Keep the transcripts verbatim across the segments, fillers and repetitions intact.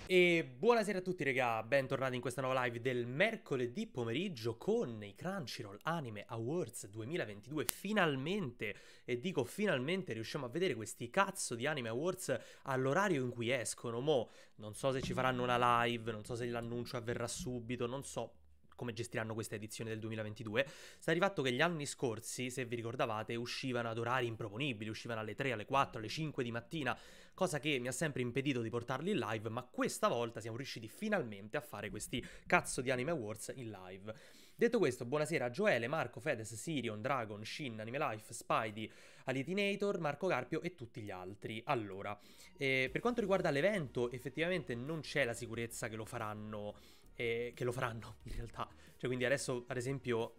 E buonasera a tutti raga, bentornati in questa nuova live del mercoledì pomeriggio con i Crunchyroll Anime Awards duemilaventidue. Finalmente, e dico finalmente, riusciamo a vedere questi cazzo di Anime Awards all'orario in cui escono. Mo' non so se ci faranno una live, non so se l'annuncio avverrà subito, non so come gestiranno questa edizione del duemilaventidue. Sta di fatto che gli anni scorsi, se vi ricordavate, uscivano ad orari improponibili, uscivano alle tre, alle quattro, alle cinque di mattina, cosa che mi ha sempre impedito di portarli in live, ma questa volta siamo riusciti finalmente a fare questi cazzo di Anime Awards in live. Detto questo, buonasera a Gioele, Marco, Fedes, Sirion, Dragon, Shin, Anime Life, Spidey, Alitinator, Marco Carpio e tutti gli altri. Allora, eh, per quanto riguarda l'evento, effettivamente non c'è la sicurezza che lo faranno, eh, che lo faranno in realtà. Cioè, quindi adesso, ad esempio...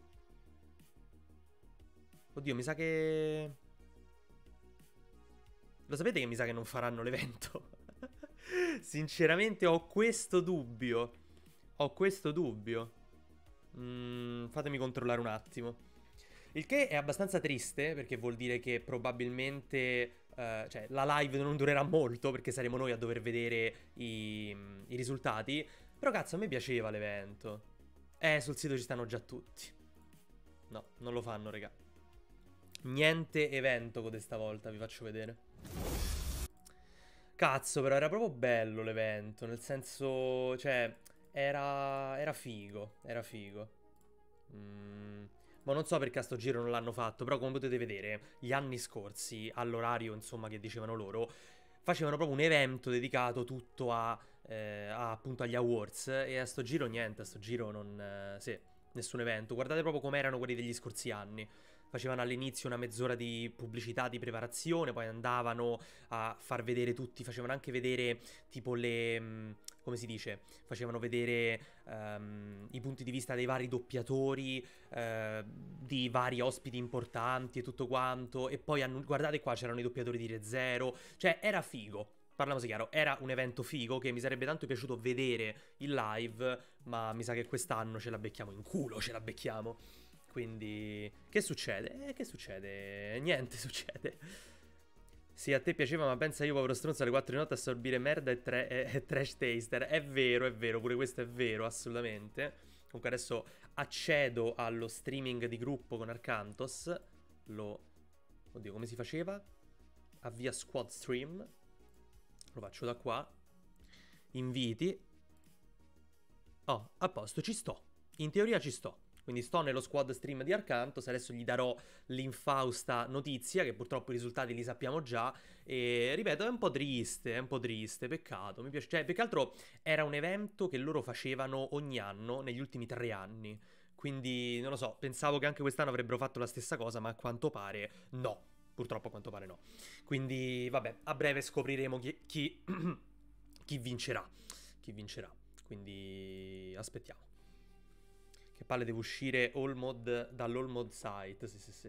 Oddio, mi sa che... Lo sapete che mi sa che non faranno l'evento? Sinceramente ho questo dubbio. Ho questo dubbio. Mm, fatemi controllare un attimo. Il che è abbastanza triste, perché vuol dire che probabilmente eh, cioè, la live non durerà molto, perché saremo noi a dover vedere i, i risultati. Però cazzo, a me piaceva l'evento. Eh, sul sito ci stanno già tutti. No, non lo fanno, raga. Niente evento con questa volta, vi faccio vedere. Cazzo, però era proprio bello l'evento, nel senso, cioè, era, era figo, era figo. Mm. Ma non so perché a sto giro non l'hanno fatto, però come potete vedere, gli anni scorsi, all'orario, insomma, che dicevano loro, facevano proprio un evento dedicato tutto a, eh, a, appunto agli awards, e a sto giro niente, a sto giro non... Eh, sì, nessun evento. Guardate proprio come erano quelli degli scorsi anni. Facevano all'inizio una mezz'ora di pubblicità, di preparazione, poi andavano a far vedere tutti, facevano anche vedere tipo le... Mh, come si dice? Facevano vedere um, i punti di vista dei vari doppiatori, uh, di vari ospiti importanti e tutto quanto, e poi annu- guardate qua, c'erano i doppiatori di Re:Zero, cioè era figo. Parliamoci chiaro, era un evento figo che mi sarebbe tanto piaciuto vedere in live, ma mi sa che quest'anno ce la becchiamo in culo, ce la becchiamo. Quindi, che succede? Eh, che succede? Niente succede. Sì, a te piaceva, ma pensa io, povero stronzo, alle quattro di notte a assorbire merda e, tra- e, e trash taster. È vero, è vero, pure questo è vero, assolutamente. Comunque adesso accedo allo streaming di gruppo con Arcantos. Lo... Oddio, come si faceva? Avvia squad stream. Lo faccio da qua. Inviti. Oh, a posto, ci sto. In teoria ci sto. Quindi sto nello squad stream di Arcantos, adesso gli darò l'infausta notizia, che purtroppo i risultati li sappiamo già, e ripeto, è un po' triste, è un po' triste, peccato, mi piace, cioè, più che altro era un evento che loro facevano ogni anno, negli ultimi tre anni, quindi, non lo so, pensavo che anche quest'anno avrebbero fatto la stessa cosa, ma a quanto pare no, purtroppo a quanto pare no. Quindi, vabbè, a breve scopriremo chi, chi, chi vincerà, chi vincerà, quindi aspettiamo. Che palle, deve uscire Allmod dall'Allmod site, sì sì sì.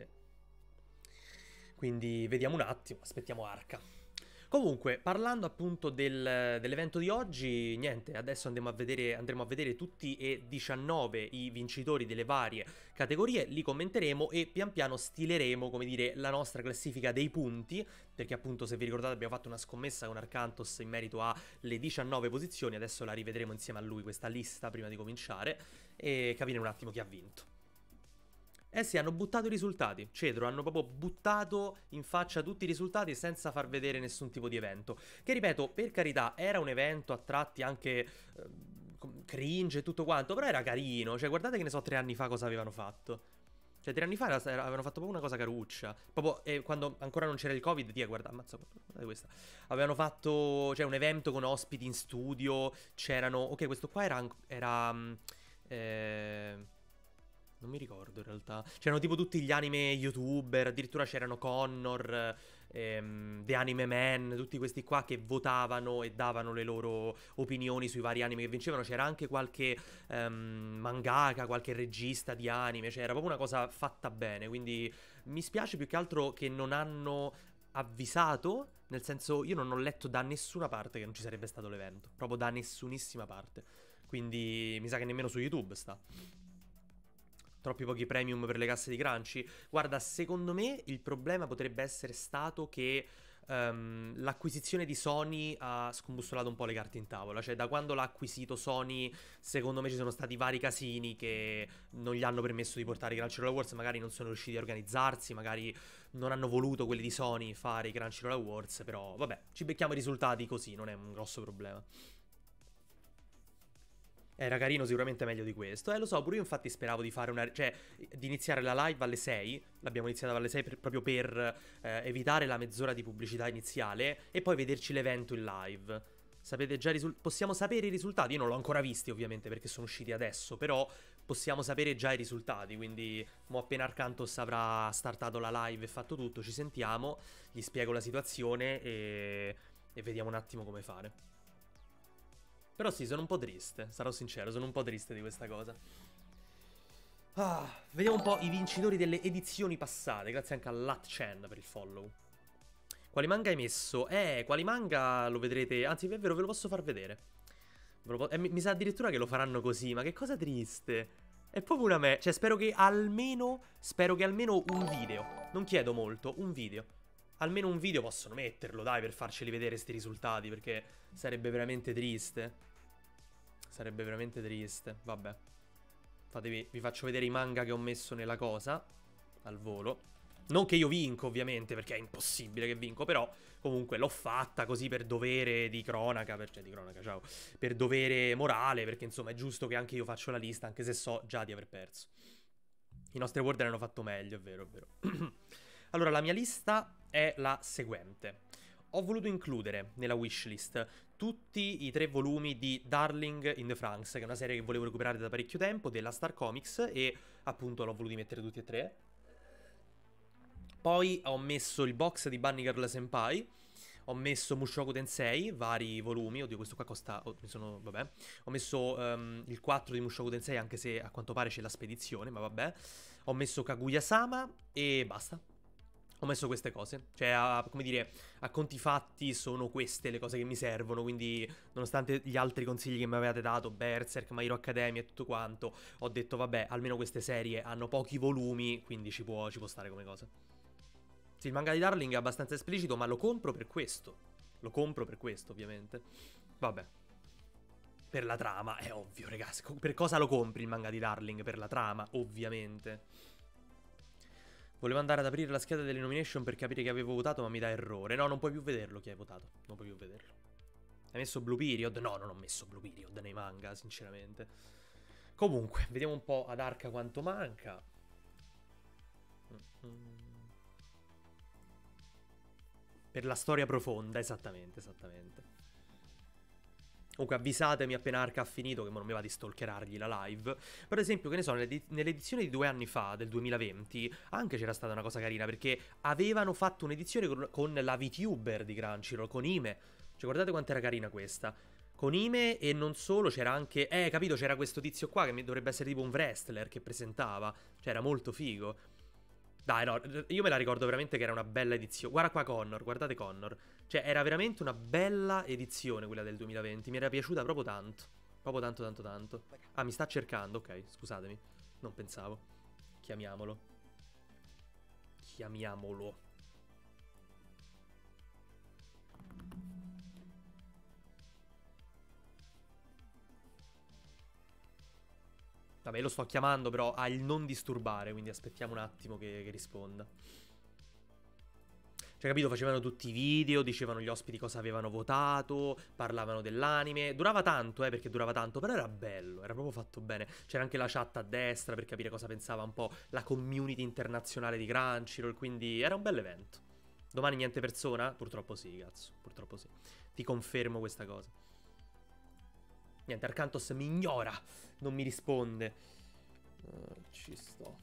Quindi vediamo un attimo, aspettiamo Arca. Comunque, parlando appunto del, dell'evento di oggi, niente, adesso andremo a, vedere, andremo a vedere tutti e diciannove i vincitori delle varie categorie, li commenteremo e pian piano stileremo, come dire, la nostra classifica dei punti, perché appunto, se vi ricordate, abbiamo fatto una scommessa con Arcantos in merito alle diciannove posizioni, adesso la rivedremo insieme a lui, questa lista, prima di cominciare, e capire un attimo chi ha vinto. Eh sì, hanno buttato i risultati, Cedro, hanno proprio buttato in faccia tutti i risultati senza far vedere nessun tipo di evento. Che ripeto, per carità, era un evento a tratti anche eh, cringe e tutto quanto, però era carino. Cioè, guardate che ne so, tre anni fa cosa avevano fatto. Cioè, tre anni fa era, era, avevano fatto proprio una cosa caruccia. Proprio eh, quando ancora non c'era il Covid, tia, guarda, ammazza, guardate questa. Avevano fatto, cioè, un evento con ospiti in studio, c'erano... Ok, questo qua era... era eh... Non mi ricordo in realtà. C'erano tipo tutti gli anime youtuber, addirittura c'erano Connor, ehm, The Anime Man, tutti questi qua che votavano e davano le loro opinioni sui vari anime che vincevano. C'era anche qualche ehm, mangaka, qualche regista di anime, cioè era proprio una cosa fatta bene. Quindi mi spiace più che altro che non hanno avvisato, nel senso io non ho letto da nessuna parte che non ci sarebbe stato l'evento, proprio da nessunissima parte. Quindi mi sa che nemmeno su YouTube sta. Troppi pochi premium per le casse di Crunchy. Guarda, secondo me il problema potrebbe essere stato che ehm, l'acquisizione di Sony ha scombussolato un po' le carte in tavola. Cioè, da quando l'ha acquisito Sony, secondo me ci sono stati vari casini che non gli hanno permesso di portare i Crunchyroll Awards. Magari non sono riusciti a organizzarsi, magari non hanno voluto quelli di Sony fare i Crunchyroll Awards. Però, vabbè, ci becchiamo i risultati così, non è un grosso problema. Era carino, sicuramente meglio di questo. Eh, lo so, pure io infatti speravo di fare una... Cioè, di iniziare la live alle sei. L'abbiamo iniziata alle sei per- proprio per eh, evitare la mezz'ora di pubblicità iniziale e poi vederci l'evento in live. Sapete già i risultati? Possiamo sapere i risultati? Io non l'ho ancora visti, ovviamente, perché sono usciti adesso, però possiamo sapere già i risultati, quindi mo appena Arcantos avrà startato la live e fatto tutto, ci sentiamo, gli spiego la situazione e, e vediamo un attimo come fare. Però sì, sono un po' triste, sarò sincero, sono un po' triste di questa cosa. Ah, vediamo un po' i vincitori delle edizioni passate, grazie anche a Lat-Chen per il follow. Quali manga hai messo? Eh, quali manga lo vedrete, anzi è vero, ve lo posso far vedere. Ve lo po- eh, mi, mi sa addirittura che lo faranno così, ma che cosa triste. È proprio una me... Cioè, spero che almeno, spero che almeno un video, non chiedo molto, un video. Almeno un video possono metterlo, dai, per farceli vedere sti risultati, perché sarebbe veramente triste. Sarebbe veramente triste. Vabbè. Fatevi, vi faccio vedere i manga che ho messo nella cosa. Al volo. Non che io vinco, ovviamente, perché è impossibile che vinco. Però, comunque, l'ho fatta così per dovere di cronaca. Per, cioè, di cronaca, ciao. Per dovere morale, perché, insomma, è giusto che anche io faccio la lista, anche se so già di aver perso. I nostri award hanno fatto meglio, è vero, è vero. Allora, la mia lista è la seguente. Ho voluto includere nella wishlist tutti i tre volumi di Darling in the Franxx, che è una serie che volevo recuperare da parecchio tempo, della Star Comics, e appunto l'ho voluti mettere tutti e tre. Poi ho messo il box di Bunny Girl Senpai, ho messo Mushoku Tensei, vari volumi, oddio questo qua costa, oh, mi sono, vabbè. Ho messo um, il quattro di Mushoku Tensei, anche se a quanto pare c'è la spedizione, ma vabbè. Ho messo Kaguya-sama e basta. Ho messo queste cose, cioè a, come dire, a conti fatti sono queste le cose che mi servono, quindi nonostante gli altri consigli che mi avevate dato, Berserk, My Hero Academia e tutto quanto, ho detto vabbè, almeno queste serie hanno pochi volumi, quindi ci può, ci può stare come cosa. Sì, il manga di Darling è abbastanza esplicito, ma lo compro per questo. Lo compro per questo, ovviamente. Vabbè. Per la trama, è ovvio, ragazzi. Per cosa lo compri il manga di Darling? Per la trama, ovviamente. Volevo andare ad aprire la scheda delle nomination per capire che avevo votato, ma mi dà errore. No, non puoi più vederlo chi hai votato. Non puoi più vederlo. Hai messo Blue Period? No, non ho messo Blue Period nei manga, sinceramente. Comunque, vediamo un po' ad Arca quanto manca. Per la storia profonda, esattamente, esattamente. Comunque avvisatemi appena Arca ha finito, che non mi va di stalkerargli la live. Per esempio, che ne so, nell'edizione di due anni fa, del duemilaventi, anche c'era stata una cosa carina, perché avevano fatto un'edizione con, con la VTuber di Crunchyroll, con Ime. Cioè, guardate quanto era carina questa. Con Ime e non solo, c'era anche... Eh, capito, c'era questo tizio qua che dovrebbe essere tipo un wrestler che presentava. Cioè, era molto figo. Dai, no, io me la ricordo veramente che era una bella edizione. Guarda qua Connor, guardate Connor. Cioè, era veramente una bella edizione quella del duemilaventi. Mi era piaciuta proprio tanto. Proprio tanto, tanto, tanto. Ah, mi sta cercando, ok, scusatemi. Non pensavo. Chiamiamolo. Chiamiamolo. Vabbè, lo sto chiamando, però ha il non disturbare, quindi aspettiamo un attimo che, che risponda. Cioè, capito, facevano tutti i video, dicevano gli ospiti cosa avevano votato, parlavano dell'anime. Durava tanto, eh, perché durava tanto, però era bello, era proprio fatto bene. C'era anche la chat a destra per capire cosa pensava un po' la community internazionale di Crunchyroll, quindi era un bel evento. Domani niente persona? Purtroppo sì, cazzo, purtroppo sì. Ti confermo questa cosa. Niente, Arcantos mi ignora, non mi risponde. Uh, ci sto.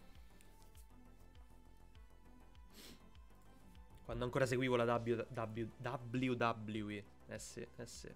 Quando ancora seguivo la w, w, W W E. Eh sì, eh sì.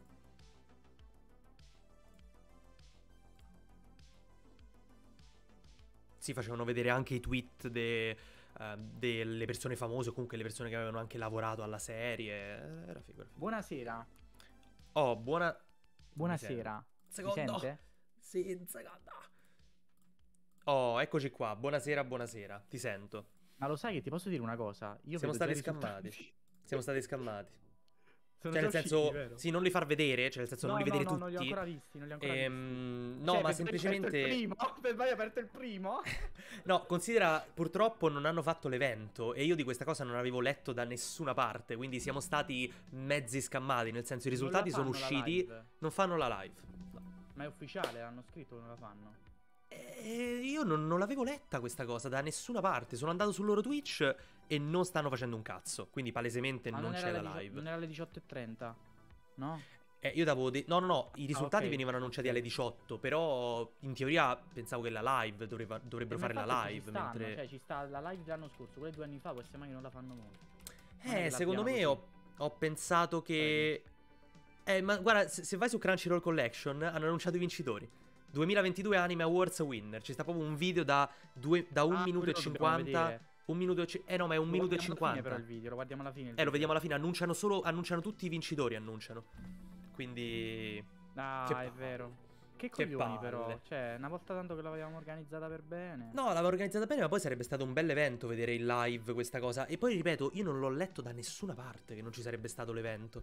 Sì, facevano vedere anche i tweet de, uh, delle persone famose, o comunque le persone che avevano anche lavorato alla serie. Era figo, era figo. Buonasera. Oh, buona... Buonasera. Secondo. Mi sente? Sì, un secondo. Oh, eccoci qua. Buonasera, buonasera. Ti sento. Ma lo sai che ti posso dire una cosa? Io Siamo vedo già stati i risultati. scammati. Siamo stati scammati. Sono Cioè, già nel usciti, senso, vero? sì, non li far vedere, cioè, nel senso, No, non li no, vedere no, non li ho tutti. ancora visti, non li ho ancora Ehm, visti. no, Cioè, ma per sbaglio hai aperto semplicemente. il primo? Per sbaglio hai aperto il primo? No, considera, purtroppo non hanno fatto l'evento e io di questa cosa non avevo letto da nessuna parte, quindi siamo stati mezzi scammati, nel senso i Non la risultati sono fanno la usciti, live. non fanno la live. No. Ma è ufficiale, hanno scritto che non la fanno. E io non, non l'avevo letta questa cosa da nessuna parte, sono andato sul loro Twitch e non stanno facendo un cazzo, quindi palesemente Ma non non c'è era la alle live. non era alle diciotto e trenta? No? Eh, io davo de- no, no, no, i risultati ok, venivano annunciati ok. alle diciotto, però in teoria pensavo che la live doveva- E dovrebbero ma fare infatti la ci live, stanno, mentre. cioè ci sta la live dell'anno scorso, quelle due anni fa, queste mai che non la fanno molto. Non è Eh, che la secondo me abbiano ho, ho pensato così. che. Eh, ma guarda, se, se vai su Crunchyroll Collection hanno annunciato i vincitori. duemilaventidue Anime Awards Winner. Ci sta proprio un video da, due- da un Ah, minuto e quello lo dobbiamo cinquanta. vedere. Un minuto e. ci- Eh no, ma è un Lo minuto e guardiamo alla fine però cinquanta. il video, lo guardiamo alla fine il Eh, lo video. vediamo alla fine. Annunciano solo. Annunciano tutti i vincitori. Annunciano. Quindi. Ah, Che è palle. vero. Che Che coglioni però. palle. Cioè, una volta tanto che l'avevamo organizzata per bene. No, l'avevo organizzata bene, ma poi sarebbe stato un bel evento vedere in live questa cosa. E poi ripeto, io non l'ho letto da nessuna parte che non ci sarebbe stato l'evento.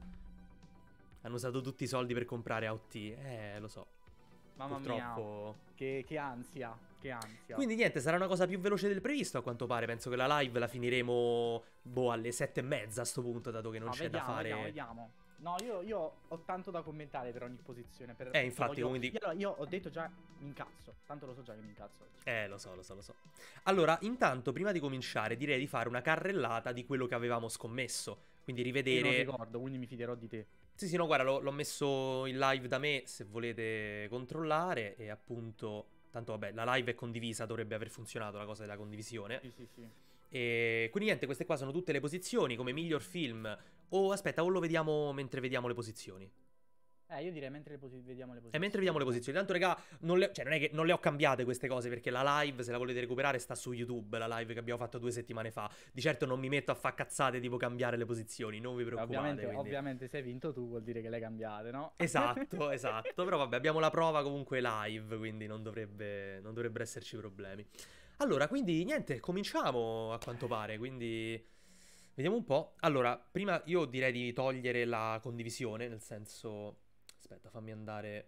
Hanno usato tutti i soldi per comprare A O T. Eh, lo so. Mamma Purtroppo. mia. Che, che ansia. Che ansia. Quindi niente, sarà una cosa più veloce del previsto a quanto pare. Penso che la live la finiremo, boh, alle sette e mezza a sto punto, dato che non no, c'è vediamo, da fare. vediamo, vediamo. No, io, io ho tanto da commentare per ogni posizione. Per, Eh, infatti, io, quindi- io, io ho detto già mi incazzo. Tanto lo so già che mi incazzo oggi. Eh, lo so, lo so, lo so. Allora, intanto, prima di cominciare, direi di fare una carrellata di quello che avevamo scommesso. Quindi Io non rivedere. ricordo, quindi mi fiderò di te. Sì, sì, no, guarda, l'ho, l'ho messo in live da me se volete controllare. E appunto, tanto vabbè, la live è condivisa, dovrebbe aver funzionato la cosa della condivisione. Sì, sì, sì. E quindi niente, queste qua sono tutte le posizioni come miglior film. O aspetta, o lo vediamo mentre vediamo le posizioni. Eh, io direi mentre le posi- vediamo le E posizioni. mentre vediamo le posizioni, tanto raga, non le, cioè, non è che non le ho cambiate queste cose, perché la live, se la volete recuperare, sta su YouTube, la live che abbiamo fatto due settimane fa. Di certo non mi metto a fa cazzate tipo cambiare le posizioni, non vi preoccupate. Ovviamente, quindi- ovviamente se hai vinto tu vuol dire che le hai cambiate, no? Esatto, esatto. Però vabbè, abbiamo la prova comunque live, quindi non dovrebbe, non dovrebbero esserci problemi. Allora, quindi niente, cominciamo a quanto pare, quindi vediamo un po'. Allora, prima io direi di togliere la condivisione, nel senso. Aspetta, fammi andare.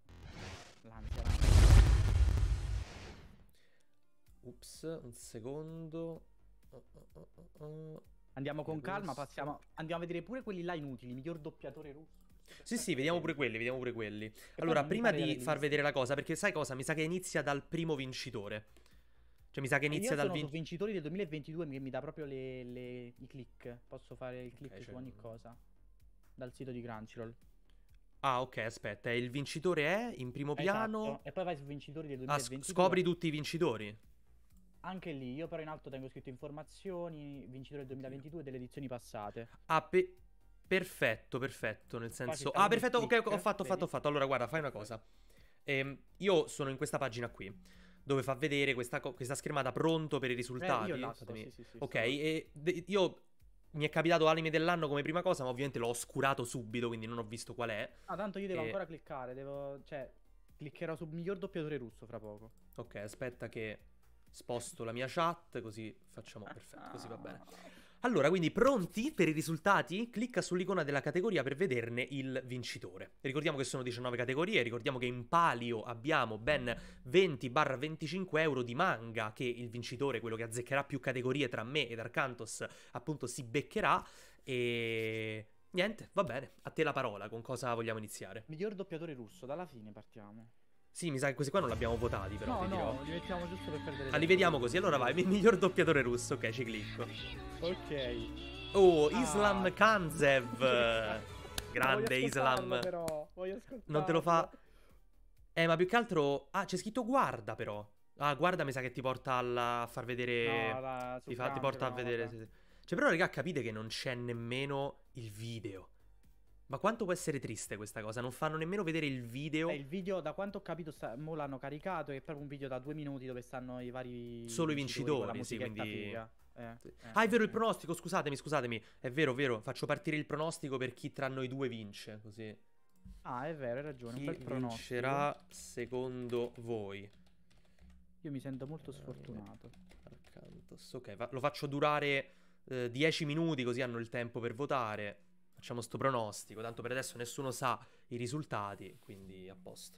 L'ansia, l'ansia. Ups, un secondo. Oh, oh, oh, oh, oh. Andiamo con Il calma, rosso. passiamo. Andiamo a vedere pure quelli là inutili, miglior doppiatore russo. Sì, sì, vediamo pure quelli, vediamo pure quelli. poi Allora, non mi prima pare di di averli far visti. vedere la cosa, perché sai cosa? Mi sa che inizia dal primo vincitore. Cioè, mi sa che E inizia io dal sono su vincitore. vincitori del duemilaventidue che mi dà proprio le, le- i click. Posso fare il click Ok, su cioè- ogni cosa. Dal sito di Crunchyroll. Ah, ok, aspetta, e il vincitore è in primo piano. Esatto. E poi vai su vincitori del Ah, sc- duemilaventidue. scopri tutti i vincitori. Anche lì, io però in alto tengo scritto informazioni, vincitore del duemilaventidue delle edizioni passate. Ah, pe- perfetto, perfetto. Nel ci senso. sta Ah, un perfetto, ok, click, ho fatto, ho fatto, vedi? ho fatto. Allora, guarda, fai una cosa. Ehm, io sono in questa pagina qui, dove fa vedere questa, co- questa schermata pronto per i Eh, risultati. io là sto, Scusami. sì, sì, sì, Ok, sto là. e de- io mi è capitato anime dell'anno come prima cosa, ma ovviamente l'ho oscurato subito, quindi non ho visto qual è. Ah, tanto io devo E- ancora cliccare, devo... Cioè, cliccherò su miglior doppiatore russo fra poco. Ok, aspetta che sposto la mia chat, così facciamo perfetto, così va bene. Allora, quindi pronti per i risultati? Clicca sull'icona della categoria per vederne il vincitore. Ricordiamo che sono diciannove categorie, ricordiamo che in palio abbiamo ben venti venticinque euro di manga che il vincitore, quello che azzeccherà più categorie tra me ed Arcantos, appunto si beccherà. E niente, va bene, a te la parola, con cosa vogliamo iniziare? Miglior doppiatore russo, dalla fine partiamo. Sì, mi sa che questi qua non li abbiamo votati, però No, ti dirò. no, li mettiamo giusto per perdere Ah, li tempo. vediamo così, allora vai, mi- miglior doppiatore russo, ok, ci clicco. Ok. Oh, Ah. Islam Kanzev. Grande Voglio ascoltarlo, Islam. però. Voglio ascoltarlo. Non te lo fa. Eh, ma più che altro. Ah, c'è scritto guarda, però. Ah, guarda, mi sa che ti porta alla- a far vedere. No, la, su ti, fa- ti Crunchyroll, porta a no, vedere. vabbè. sì, sì. Cioè, però, raga, capite che non c'è nemmeno il video. Ma quanto può essere triste questa cosa? Non fanno nemmeno vedere il video. Eh, il video, da quanto ho capito, sta, mo l'hanno caricato. È proprio un video da due minuti dove stanno i vari. Solo i con la vincitori, sì, musichetta quindi- figa. Eh, Sì. eh, Ah, è vero il eh. pronostico, scusatemi, scusatemi. È vero, vero. Faccio partire il pronostico per chi tra noi due vince. Così. Ah, è vero, hai ragione. Un Chi bel pronostico. vincerà secondo voi? Io mi sento molto sfortunato. Arcantos. Ok, fa- lo faccio durare eh, dieci minuti così hanno il tempo per votare. Facciamo sto pronostico, tanto per adesso nessuno sa i risultati, quindi a posto.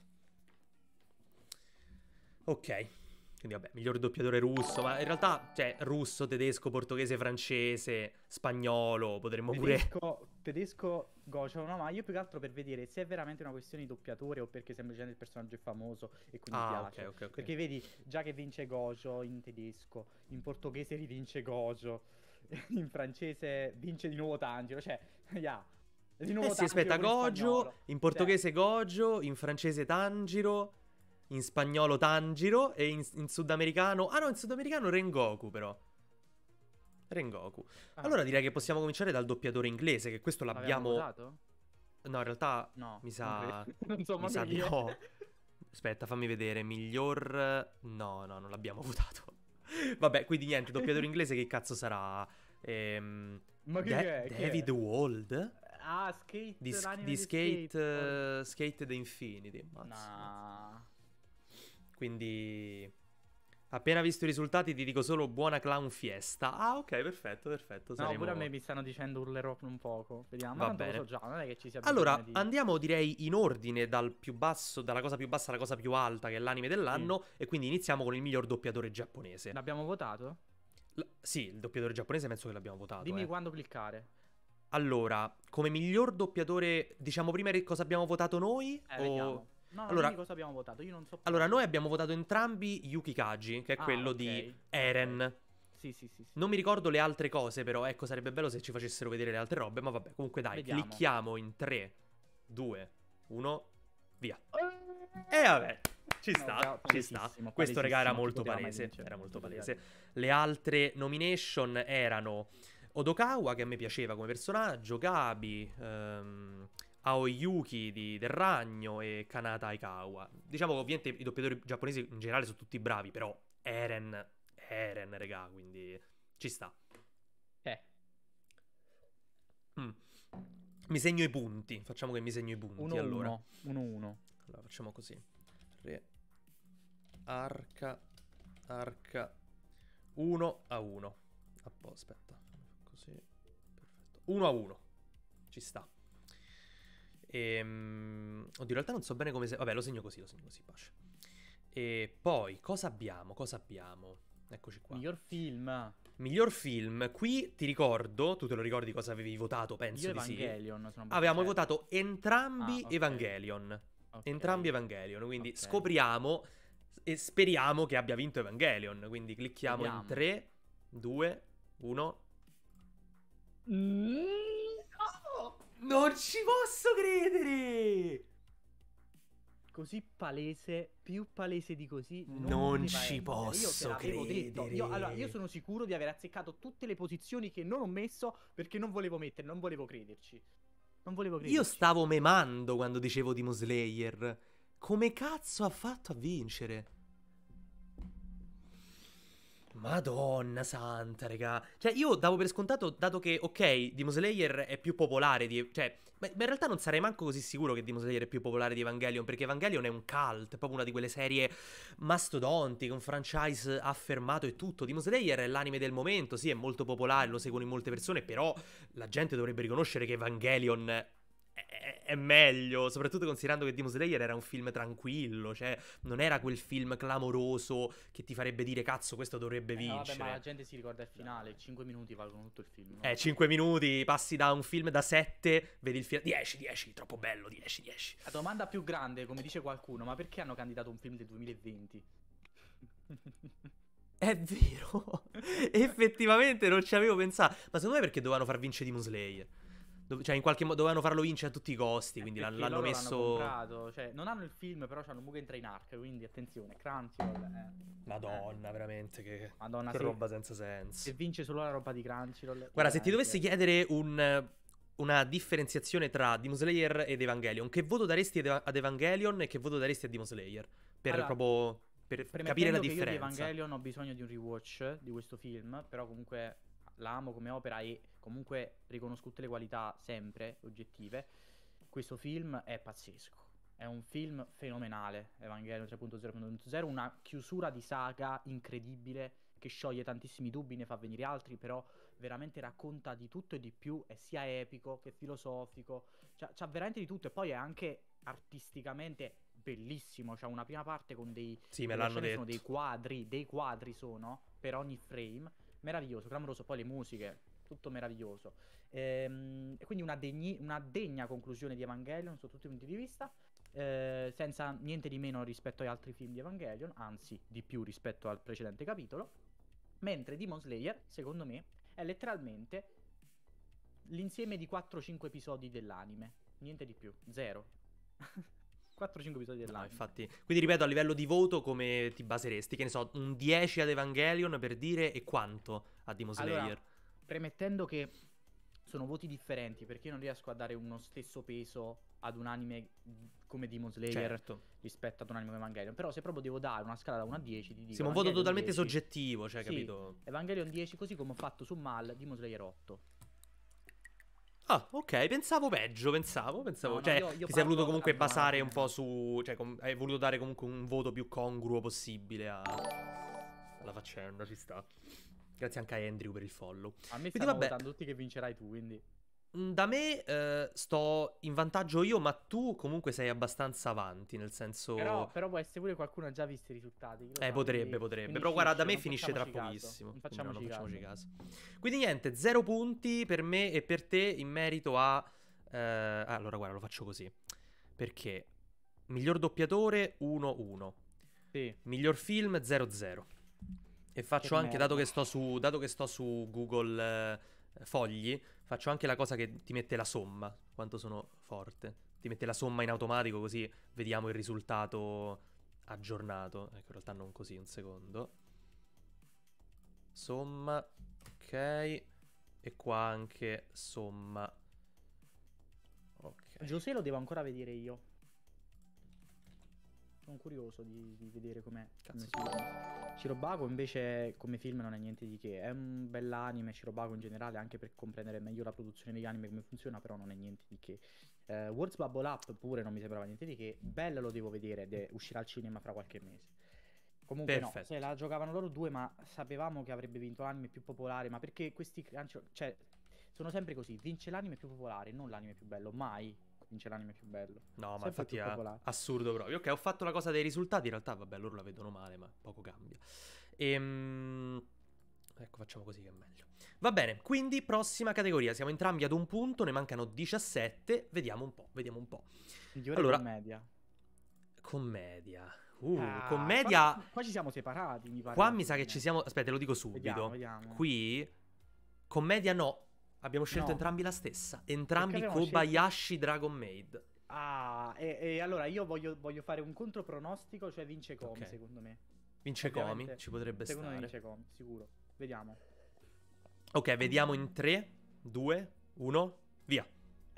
Ok. Quindi vabbè, miglior doppiatore russo, ma in realtà, cioè, russo, tedesco, portoghese, francese, spagnolo, potremmo pure... Tedesco, tedesco Gojo, no, ma io più che altro per vedere se è veramente una questione di doppiatore o perché semplicemente il personaggio è famoso e quindi Ah, piace. ok, ok, ok. Perché vedi, già che vince Gojo in tedesco, in portoghese rivince Gojo, in francese vince di nuovo Tanjiro, cioè, yeah. Di nuovo Eh sì, Tanjiro aspetta, pure in Gojo, spagnolo. in portoghese Gojo, in francese Tanjiro, in spagnolo Tanjiro e in, in sudamericano... Ah no, in sudamericano Rengoku però. Rengoku. Ah, Allora direi che possiamo cominciare dal doppiatore inglese, che questo l'abbiamo l'abbiamo... votato? No, in realtà No, mi non sa... credo. Non so Mi manco sa chi di è. no. Aspetta, fammi vedere. Miglior... No, no, non l'abbiamo votato. Vabbè, quindi niente, doppiatore inglese che cazzo sarà? Ehm... Ma che, Da- che è? Chi è? David Wald? Ah, Skate, Di, sk- l'anime di di Skate... Skateboard. eh, Skate the Infinity. Mazza. Nah. Quindi... Appena visto i risultati ti dico solo buona clown fiesta. Ah, ok, perfetto, perfetto. No, Saremo... pure a me mi stanno dicendo urlerò un poco. Vediamo, ma Va tanto bene. lo so già, non è che ci sia Allora, bisogno di... andiamo direi in ordine dal più basso, dalla cosa più bassa alla cosa più alta, che è l'anime dell'anno, e quindi iniziamo con il miglior doppiatore giapponese. L'abbiamo votato? L- sì, il doppiatore giapponese penso che l'abbiamo votato. Dimmi eh. quando cliccare. Allora, come miglior doppiatore, diciamo prima che cosa abbiamo votato noi? Eh, o... vediamo. No, no, Allora- dimmi cosa abbiamo votato, io non so... Allora, noi abbiamo votato entrambi Yuki Kaji, che è Ah, quello ok, di ok. Eren. Sì, sì, sì, sì. Non mi ricordo le altre cose, però ecco, sarebbe bello se ci facessero vedere le altre robe, ma vabbè, comunque dai, Vediamo. clicchiamo in tre, due, uno, via. E vabbè, ci No, sta, già, ci sta. palesissimo, Questo, raga, era palesissimo, chi molto poteva mai palese, vincere? era molto Chi poteva palese. vincere? Le altre nomination erano Odokawa, che a me piaceva come personaggio, Gabi, ehm, Aoyuki di, del Ragno e Kanata Aikawa. Diciamo che ovviamente i doppiatori giapponesi in generale sono tutti bravi, però Eren, Eren, raga, quindi ci sta. Eh. Mm. Mi segno i punti, facciamo che mi segno i punti, uno allora. uno uno. Allora, facciamo così. tre, arca, arca, uno a uno. A po', aspetta. Così, perfetto. uno a uno. Ci sta. Ehm... Oddio, in realtà non so bene come se... Vabbè, lo segno così, lo segno così, pace. E poi, cosa abbiamo? Cosa abbiamo? Eccoci qua. Miglior film. Miglior film. Qui ti ricordo, tu te lo ricordi cosa avevi votato, penso Io di sì. Evangelion, sono abbastanza Avevamo certo. votato entrambi Ah, ok. Evangelion. Ok. Entrambi Evangelion, quindi Ok. scopriamo e speriamo che abbia vinto Evangelion. Quindi clicchiamo Vediamo. in tre, due, uno. Mm, no! Non ci posso credere! Così palese, più palese di così non, Non poteva ci essere. Io te posso l'avevo detto. credere. Io, allora, io sono sicuro di aver azzeccato tutte le posizioni che non ho messo perché non volevo mettere, non volevo crederci. Non volevo crederci. Io stavo memando quando dicevo Demon Slayer. Come cazzo ha fatto a vincere? Madonna santa, raga. Cioè, io davo per scontato, dato che, ok, Demon Slayer è più popolare di... Cioè, ma ma in realtà non sarei manco così sicuro che Demon Slayer è più popolare di Evangelion, perché Evangelion è un cult, è proprio una di quelle serie mastodontiche, un franchise affermato e tutto. Demon Slayer è l'anime del momento, sì, è molto popolare, lo seguono in molte persone, però la gente dovrebbe riconoscere che Evangelion... È, è meglio, soprattutto considerando che Demon Slayer era un film tranquillo, cioè non era quel film clamoroso che ti farebbe dire cazzo questo dovrebbe Eh, no, vabbè, vincere. ma la gente si ricorda il finale. cinque minuti valgono tutto il film. No? Eh, cinque minuti, passi da un film da sette, vedi il film... dieci, dieci, troppo bello, dieci, dieci. La domanda più grande, come dice qualcuno, ma perché hanno candidato un film del duemilaventi? È vero, effettivamente non ci avevo pensato. Ma secondo me perché dovevano far vincere Demon Slayer? Dov- cioè in qualche modo dovevano farlo vincere a tutti i costi, quindi l'han- Perché l'hanno loro messo... l'hanno comprato, cioè non hanno il film, però hanno Mugen in Arc, quindi attenzione, Crunchyroll. Eh. Madonna, veramente, che, Madonna, che se, roba senza senso. se vince solo la roba di Crunchyroll. Guarda, se ti dovessi veramente- chiedere un, una differenziazione tra Demon Slayer ed Evangelion, che voto daresti ad ad Evangelion e che voto daresti a Demon Slayer? Per Allora, proprio per capire Premettendo la che io di differenza. Evangelion ho bisogno di un rewatch di questo film, però comunque la amo come opera e comunque riconosco tutte le qualità sempre oggettive. Questo film è pazzesco. È un film fenomenale, Evangelion tre punto zero punto zero, una chiusura di saga incredibile che scioglie tantissimi dubbi, ne fa venire altri, però veramente racconta di tutto e di più, è sia epico che filosofico, c'ha, c'ha veramente di tutto e poi è anche artisticamente bellissimo, c'ha una prima parte con dei, Sì, me delle l'hanno scene, sono detto. dei quadri, dei quadri sono per ogni frame, meraviglioso, clamoroso, poi le musiche, tutto meraviglioso. Ehm, E quindi una, degni- una degna conclusione di Evangelion sotto tutti i punti di vista, eh, senza niente di meno rispetto agli altri film di Evangelion, anzi di più rispetto al precedente capitolo. Mentre Demon Slayer, secondo me, è letteralmente l'insieme di quattro cinque episodi dell'anime, niente di più, zero. quattro cinque episodi No, dell'anime. infatti. Quindi ripeto, a livello di voto come ti baseresti? Che ne so, un dieci ad Evangelion per dire e quanto a Demon Slayer? Allora, premettendo che sono voti differenti, perché io non riesco a dare uno stesso peso ad un anime come Demon Slayer Certo. rispetto ad un anime come Evangelion. Però se proprio devo dare una scala da uno a dieci, ti dico Siamo un voto Evangelion totalmente dieci. soggettivo, cioè, Sì, capito? Evangelion dieci, così come ho fatto su Mal, Demon Slayer otto. Ah, ok, pensavo peggio, pensavo, pensavo, No, no, cioè, io- io ti sei voluto parto comunque da buona basare un fine. po' su, cioè, com- hai voluto dare comunque un voto più congruo possibile a... alla faccenda, ci sta. Grazie anche a Andrew per il follow. A me Quindi stanno vabbè, votando tutti che vincerai tu, quindi... mm, da me eh, sto in vantaggio io, ma tu comunque sei abbastanza avanti, nel senso... Però, però può essere pure qualcuno ha già visto i risultati. Chi lo Eh, sa, potrebbe, quindi- potrebbe. quindi Però guarda, da sciscio, me non finisce tra facciamoci caso. pochissimo. Non Quindi no, non facciamoci facciamoci caso. caso. Quindi niente, zero punti per me e per te in merito a... eh, ah, allora, guarda, lo faccio così. Perché miglior doppiatore uno uno. Sì, Miglior film zero zero. E faccio che anche, dato merda. che sto su, dato che sto su Google eh, Fogli, faccio anche la cosa che ti mette la somma, quanto sono forte. Ti mette la somma in automatico così vediamo il risultato aggiornato. Ecco, in realtà non così, un secondo. Somma, ok. E qua anche somma. Ok. José lo devo ancora vedere io. Sono curioso di, di vedere com'è come Cazzo. film. Cirobago invece come film non è niente di che. È un bell'anime, Cirobago in generale, anche per comprendere meglio la produzione degli anime come funziona, però non è niente di che. Eh, Words Bubble Up pure non mi sembrava niente di che. Bello, lo devo vedere ed è- uscirà al cinema fra qualche mese. Comunque no, Perfetto. se la giocavano loro due, ma sapevamo che avrebbe vinto l'anime più popolare, ma perché questi Crunchyroll- cioè sono sempre così, vince l'anime più popolare, non l'anime più bello, mai vince l'anime più bello. No, ma Sempre infatti più è popolare. assurdo proprio. Ok, ho fatto la cosa dei risultati. In realtà, vabbè, loro la vedono male, ma poco cambia. Ehm... Ecco, facciamo così che è meglio. Va bene, quindi prossima categoria. Siamo entrambi ad un punto, ne mancano diciassette. Vediamo un po', vediamo un po'. Migliore Allora, commedia. commedia. Uh, Ah, commedia. Qua, qua ci siamo separati, mi pare. Qua alla mi sa che fine. ci siamo. Aspetta, te lo dico Vediamo, subito. vediamo. Qui, commedia no. Abbiamo scelto No. entrambi la stessa. Entrambi avevamo Kobayashi Dragon Maid. Ah, e, e allora io voglio, voglio fare un contropronostico, cioè vince Comi, Ok. secondo me. Vince Komi, Ovviamente, ci potrebbe Secondo me stare. vince Comi, sicuro. Vediamo. Ok, vediamo in tre, due, uno, via.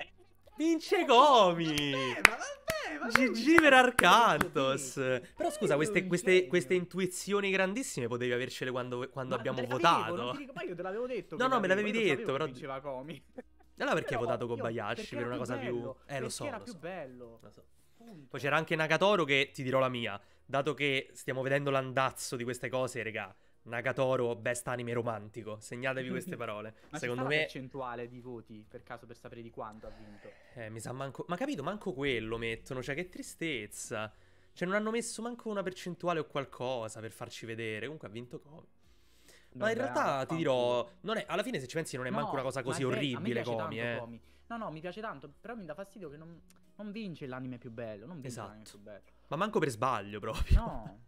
Vince Komi! Eh, ma vabbè, ma G G per Arcantos. Però scusa, queste, queste, queste intuizioni grandissime potevi avercele quando, quando abbiamo votato. Ma io te l'avevo detto. No, che no, me l'avevi l'avevo, io lo detto, sapevo che però- vinceva Comi. Allora perché hai Però votato io- Kobayashi? perché Per era una cosa più... bello, Eh, lo perché so, era lo più so. bello. Lo so. Punto. Poi c'era anche Nagatoro che ti dirò la mia. Dato che stiamo vedendo l'andazzo di queste cose, regà. Nagatoro, best anime romantico. Segnatevi queste parole. Ma Secondo ci sta me... la percentuale di voti, per caso, per sapere di quanto ha vinto? Eh, mi sa manco... Ma capito, manco quello mettono, cioè che tristezza. Cioè non hanno messo manco una percentuale o qualcosa per farci vedere. Comunque ha vinto Komi. Ma in Vabbè, realtà ti vaffanculo. dirò, non è, alla fine se ci pensi non è manco No, una cosa ma così è ve- a me orribile piace Komi, tanto eh. Komi. No, no, mi piace tanto, però mi dà fastidio che non, non vince l'anime più bello, non vince l'anime Esatto. più bello. Ma manco per sbaglio proprio. No,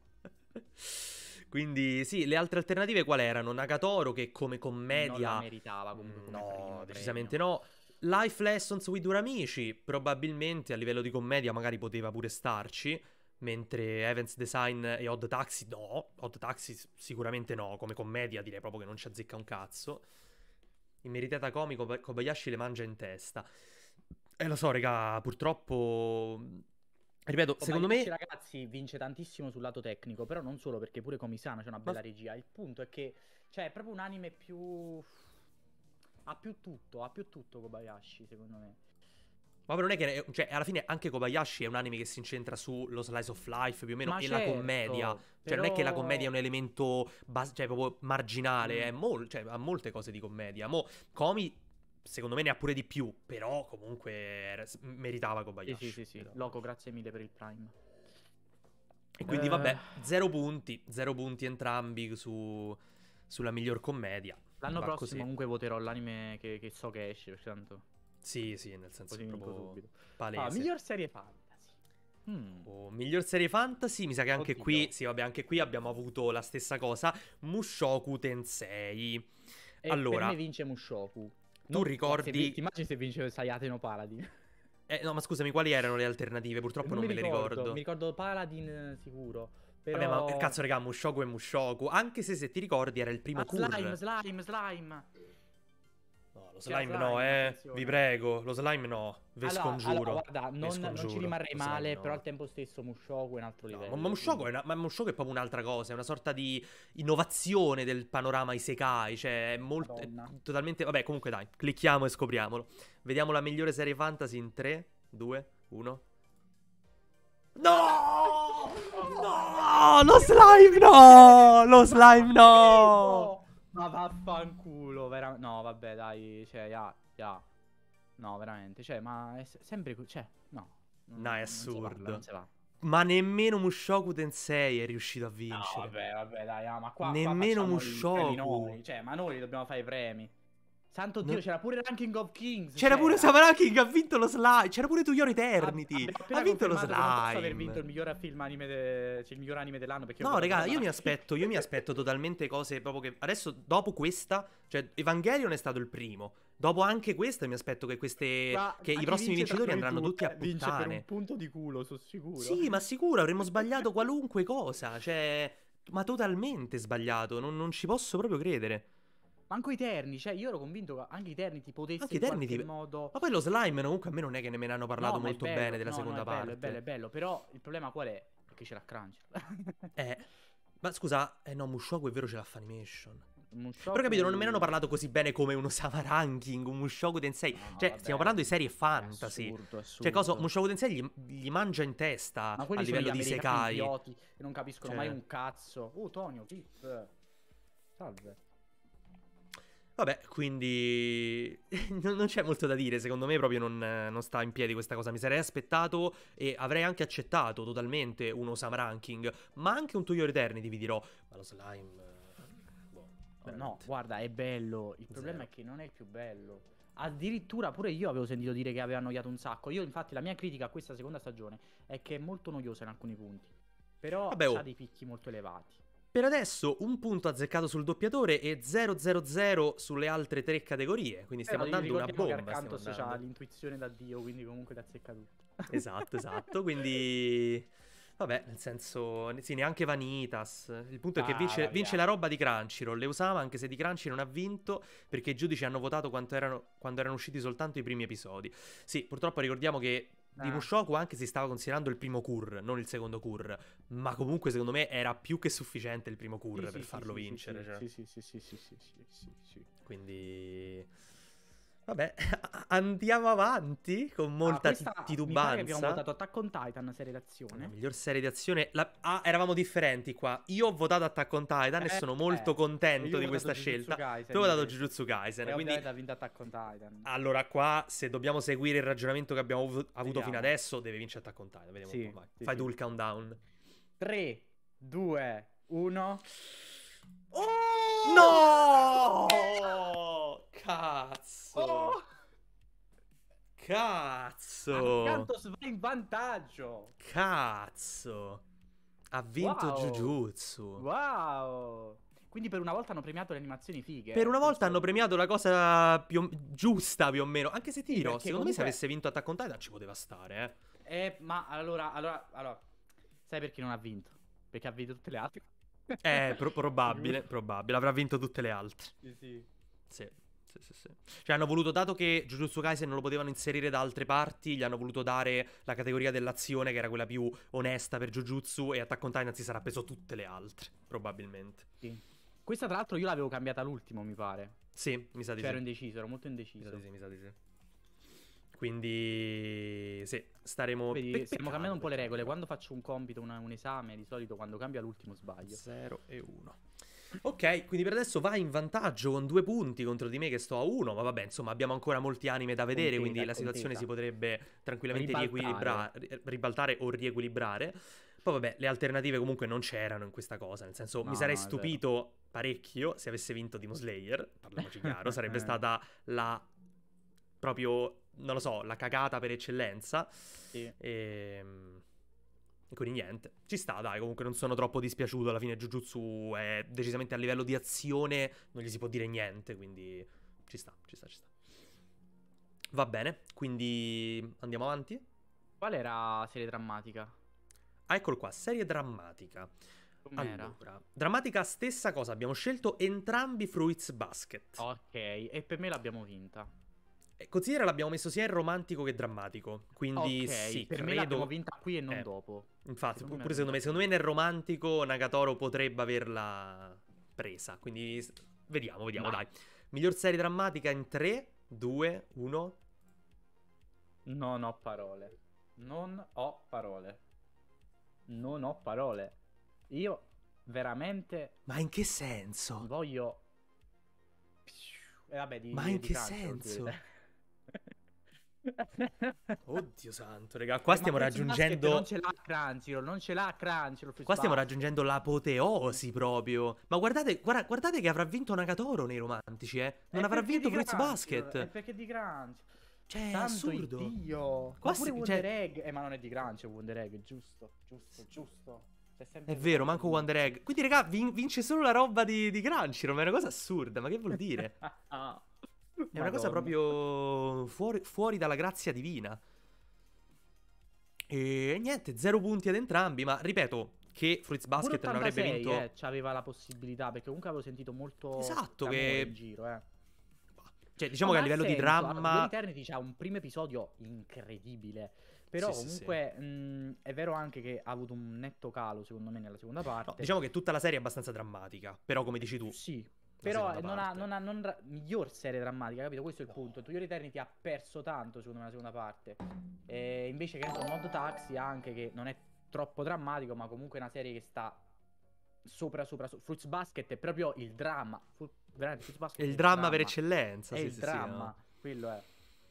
Quindi sì, le altre alternative qual erano? Nagatoro che come non commedia... la meritava comunque Mm, come no, primo decisamente premio. no. Life Lessons with Uramichi, probabilmente a livello di commedia magari poteva pure starci, mentre Evans Design e Odd Taxi no, Odd Taxi s- sicuramente no, come commedia direi proprio che non ci azzecca un cazzo. In meritata comico Kob- Kobayashi le mangia in testa. E lo so, raga, purtroppo... Ripeto, secondo Kobayashi, me... ragazzi, vince tantissimo sul lato tecnico, però non solo perché pure Komisano c'è una bella regia. Il punto è che, cioè, è proprio un anime più... ha più tutto, ha più tutto Kobayashi, secondo me. Ma non è che, cioè, alla fine anche Kobayashi è un anime che si incentra sullo slice of life più o meno Ma e la certo, commedia. Cioè, però... non è che la commedia è un elemento bas- cioè, proprio marginale, Mm. è mol- cioè, ha molte cose di commedia. Mo, Komi, secondo me ne ha pure di più, però comunque era- s- meritava Sì, Kobayashi. sì, sì, sì. Esatto. Loco, grazie mille per il Prime. E quindi, Eh, vabbè, zero punti, zero punti entrambi su, sulla miglior commedia. L'anno Va prossimo così. comunque voterò l'anime che, che so che esce, perché tanto Sì, sì, nel senso così è vinco proprio subito. palese. Ah, miglior serie fantasy. Mm. Oh, miglior serie fantasy, mi sa che anche Oddio. qui, sì, vabbè, anche qui abbiamo avuto la stessa cosa. Mushoku Tensei. E Allora, per me vince Mushoku. tu No, ricordi- se vi- ti immagini se vince Sayate no Paladin? eh, no, ma scusami, quali erano le alternative? Purtroppo non, mi me le ricordo. Mi ricordo Paladin eh, sicuro. Però... Vabbè, ma cazzo, raga, Mushoku è Mushoku. Anche se, se ti ricordi, era il primo Ah, Kur. slime, slime, slime. No, lo C'era slime slime, no, eh. attenzione. Vi prego, lo slime no. Ve Allora, scongiuro. allora, guarda, Ve non, non ci scongiuro. rimarrei Lo slime male, no. però al tempo stesso Mushoku è un altro No, livello. ma Mushoku è, una- ma Mushoku è proprio un'altra cosa, è una sorta di innovazione del panorama isekai, cioè è molto, è Madonna. totalmente... Vabbè, comunque dai, clicchiamo e scopriamolo. Vediamo la migliore serie fantasy in tre, due, uno. No! No! Lo slime no! Lo slime no! Ma vaffanculo, vera- no, vabbè, dai, cioè, ya, ya. No, veramente, cioè, ma è se- sempre, co- cioè, no. non- No, è non si parla, assurdo. non si va. Ma nemmeno Mushoku Tensei è riuscito a No, vincere. vabbè, vabbè, dai, ah, ma qua, qua Nemmeno facciamo i premi Mushoku. noi, cioè, ma noi dobbiamo fare i premi. Santo No. Dio, c'era pure il Ranking of Kings. C'era pure c'era. Samaraki che ha vinto lo slime. C'era pure To Your Eternity. Abbiamo appena Ha vinto lo confermato che non posso aver slime. vinto il miglior film anime, de- cioè, il miglior anime dell'anno perché ho No, votato raga, io Samaraki. mi aspetto, io mi aspetto totalmente cose proprio che... Adesso, dopo questa, cioè Evangelion è stato il primo. Dopo anche questo mi aspetto che queste... Ma che a i chi prossimi vince tra vincitori noi andranno due tutti a vince per un puttane. punto di culo, sono sicuro. Sì, ma sicuro, avremmo sbagliato qualunque cosa. Cioè, ma totalmente sbagliato. Non, non ci posso proprio credere. Manco i Terni, cioè io ero convinto che anche i Terni ti potesse Anche i in qualche Eternity... modo... Ma poi lo slime comunque a me non è che ne me ne hanno parlato No, ma è molto bello, bene della no, no, seconda è bello, parte. è bello, è bello, però il problema qual è? È che c'era Crunchyroll. Eh, ma scusa, eh no, Mushoku è vero c'è la Funimation. Mushoku- Però capito, non me ne hanno parlato così bene come uno Sama Ranking, un Mushoku Tensei. No, Cioè, vabbè, stiamo parlando di serie è fantasy. assurdo, è assurdo. Cioè, cosa, Mushoku Tensei gli, gli mangia in testa Ma a quelli sono gli livello di americani Sekai. idioti che non capiscono Cioè- mai un cazzo. Oh, Tonio, Pip. Salve. Vabbè, quindi non non c'è molto da dire, secondo me proprio non, non sta in piedi questa cosa. Mi sarei aspettato e avrei anche accettato totalmente un Osama Ranking, ma anche un To Your Eternity, vi dirò. Ma lo slime... eh, boh, Oh, no, veramente. guarda, è bello. Il problema Zero. è che non è il più bello. Addirittura pure io avevo sentito dire che aveva annoiato un sacco. Io, infatti, la mia critica a questa seconda stagione è che è molto noiosa in alcuni punti. Però Vabbè, oh. ha dei picchi molto elevati. Per adesso un punto azzeccato sul doppiatore e zero zero zero sulle altre tre categorie. Quindi stiamo Però andando una ricordiamo bomba. che Arcantos stiamo c'ha andando. l'intuizione da Dio, quindi comunque ti azzecca tutto. Esatto, esatto. Quindi, vabbè, nel senso, sì, neanche Vanitas. Il punto è che Ah, vince, via. vince la roba di Crunchyroll. Le Usama, anche se di Crunchy non ha vinto, perché i giudici hanno votato quanto erano, quando erano usciti soltanto i primi episodi. Sì, purtroppo ricordiamo che di Ah. Mushoku anche si stava considerando il primo Kur, non il secondo Kur. Ma comunque, secondo me, era più che sufficiente il primo Kur Sì, per sì, sì, farlo sì, vincere. sì, cioè. sì, sì, sì, sì, sì, sì, sì, sì, sì. Quindi, vabbè, andiamo avanti con molta Ah, questa ti- mi pare che abbiamo titubanza. votato Attack on Titan, serie La d'azione. miglior serie d'azione. La... Ah, eravamo differenti qua. Io ho votato Attack on Titan e Eh, sono molto eh. contento Io ho di votato questa Jujutsu scelta. Kaisen, Tu hai votato invece. Jujutsu Kaisen. E Quindi, ovviamente ha vinto Attack on Titan. allora, qua, se dobbiamo seguire il ragionamento che abbiamo avu- avuto Vediamo. fino adesso, deve vincere Attack on Titan. Vediamo Sì, un po', vai. sì, Fai sì. tu il countdown. tre, due, uno. Oh! No! Cazzo! Oh! Cazzo! Arcantos va in vantaggio. Cazzo! Ha vinto Wow. Jujutsu. Wow. Quindi per una volta hanno premiato le animazioni fighe. Per una volta Pensavo- hanno premiato la cosa più giusta, più o meno. Anche se ti Sì, dirò, perché secondo me se comunque- avesse vinto Attack on Titan ci poteva stare, eh. Eh, ma allora, allora, allora, sai perché non ha vinto? Perché ha vinto tutte le altre. Eh, pro- probabile, probabile. Avrà vinto tutte le altre. Sì, sì. Sì. Sì, sì, sì. Cioè hanno voluto, dato che Jujutsu Kaisen non lo potevano inserire da altre parti, gli hanno voluto dare la categoria dell'azione che era quella più onesta per Jujutsu, e Attack on Titan si sarà preso tutte le altre, probabilmente. Sì. Questa tra l'altro io l'avevo cambiata all'ultimo, mi pare. Sì, mi sa di Cioè ero sì. indeciso, ero molto Mi indeciso. sa di sì, mi sa di sì. Quindi sì, staremo... Vedi, pe- stiamo peccato, cambiando un po' le peccato. regole. Quando faccio un compito, una- un esame, di solito quando cambia l'ultimo sbaglio. zero e uno. Ok, quindi per adesso vai in vantaggio con due punti contro di me che sto a uno, ma vabbè, insomma, abbiamo ancora molti anime da vedere, Contesa, quindi la è situazione contesa. si potrebbe tranquillamente Ribaltare. riequilibrare, ribaltare o riequilibrare. Poi vabbè, le alternative comunque non c'erano in questa cosa, nel senso No, mi sarei no, è vero. stupito parecchio se avesse vinto Demon Slayer, parliamoci chiaro, sarebbe stata la proprio, non lo so, la cagata per eccellenza. Sì. E... E quindi niente, ci sta, dai, comunque non sono troppo dispiaciuto, alla fine Jujutsu è decisamente a livello di azione, non gli si può dire niente, quindi ci sta, ci sta, ci sta. Va bene, quindi andiamo avanti. Qual era serie drammatica? Ah, eccolo qua, serie drammatica. Com'era? Allora, drammatica stessa cosa, abbiamo scelto entrambi Fruits Basket. Ok, e per me l'abbiamo vinta. E considera l'abbiamo messo sia in romantico che drammatico, quindi Ok, sì, per me credo... l'abbiamo vinta qui e non Eh, dopo. Infatti, Secondo me pure secondo me, abbiamo secondo me nel romantico Nagatoro potrebbe averla presa, quindi s- vediamo, vediamo, Vai. dai. Miglior serie drammatica in tre, due, uno. Non ho parole. Non ho parole. Non ho parole. Io veramente Ma in che senso? voglio... E vabbè, di, Ma di- in di che Crunchyroll, senso? chiedete. Oddio santo, raga, qua Eh, stiamo ma Fruits Basket non raggiungendo... ce l'ha Crunchyroll, non ce l'ha Crunchyroll. Fruits Qua stiamo Basket. raggiungendo l'apoteosi proprio. Ma guardate, guarda- guardate che avrà vinto Nagatoro nei romantici, eh. Non È avrà perché vinto di Fruits Crunchyroll, Basket. È perché di Crunchyroll. Cioè, è Santo assurdo. Dio. Qua Ma pure si- Wonder cioè- Egg. Eh, ma non è di Crunchyroll Wonder Egg, giusto, giusto, giusto. C'è sempre È vero, manco qualcosa Wonder Egg. Quindi, raga, vin- vince solo la roba di, di Crunchyroll. Ma è una cosa assurda. Ma che vuol dire? di- Ah, È una cosa Madonna. proprio fuori, fuori dalla grazia divina. E niente, zero punti ad entrambi. Ma ripeto che Fruits Pure Basket non avrebbe ottantasei, vinto. eh, c'aveva la possibilità, perché comunque avevo sentito molto Esatto, clamore che- in giro, eh. Cioè, diciamo No, che a ma ha livello di senso. Allora, dramma. Duel Eternity c'ha un primo episodio incredibile. Però Sì, sì, comunque mh, è vero anche che ha avuto un netto calo, secondo me, nella seconda parte. No, diciamo che tutta la serie è abbastanza drammatica. Però, come dici tu, Sì, la però seconda non ha, parte. non ha non ra- miglior serie drammatica, capito? Questo è il punto. Duel Eternity ha perso tanto, secondo me, nella seconda parte. E invece che entro Mod Taxi anche che non è troppo drammatico, ma comunque è una serie che sta sopra sopra sopra. Fruits Basket è proprio il dramma. Fu- veramente, Fruits Basket È è il dramma per dramma. eccellenza. È sì, il sì, sì, dramma, no. quello è.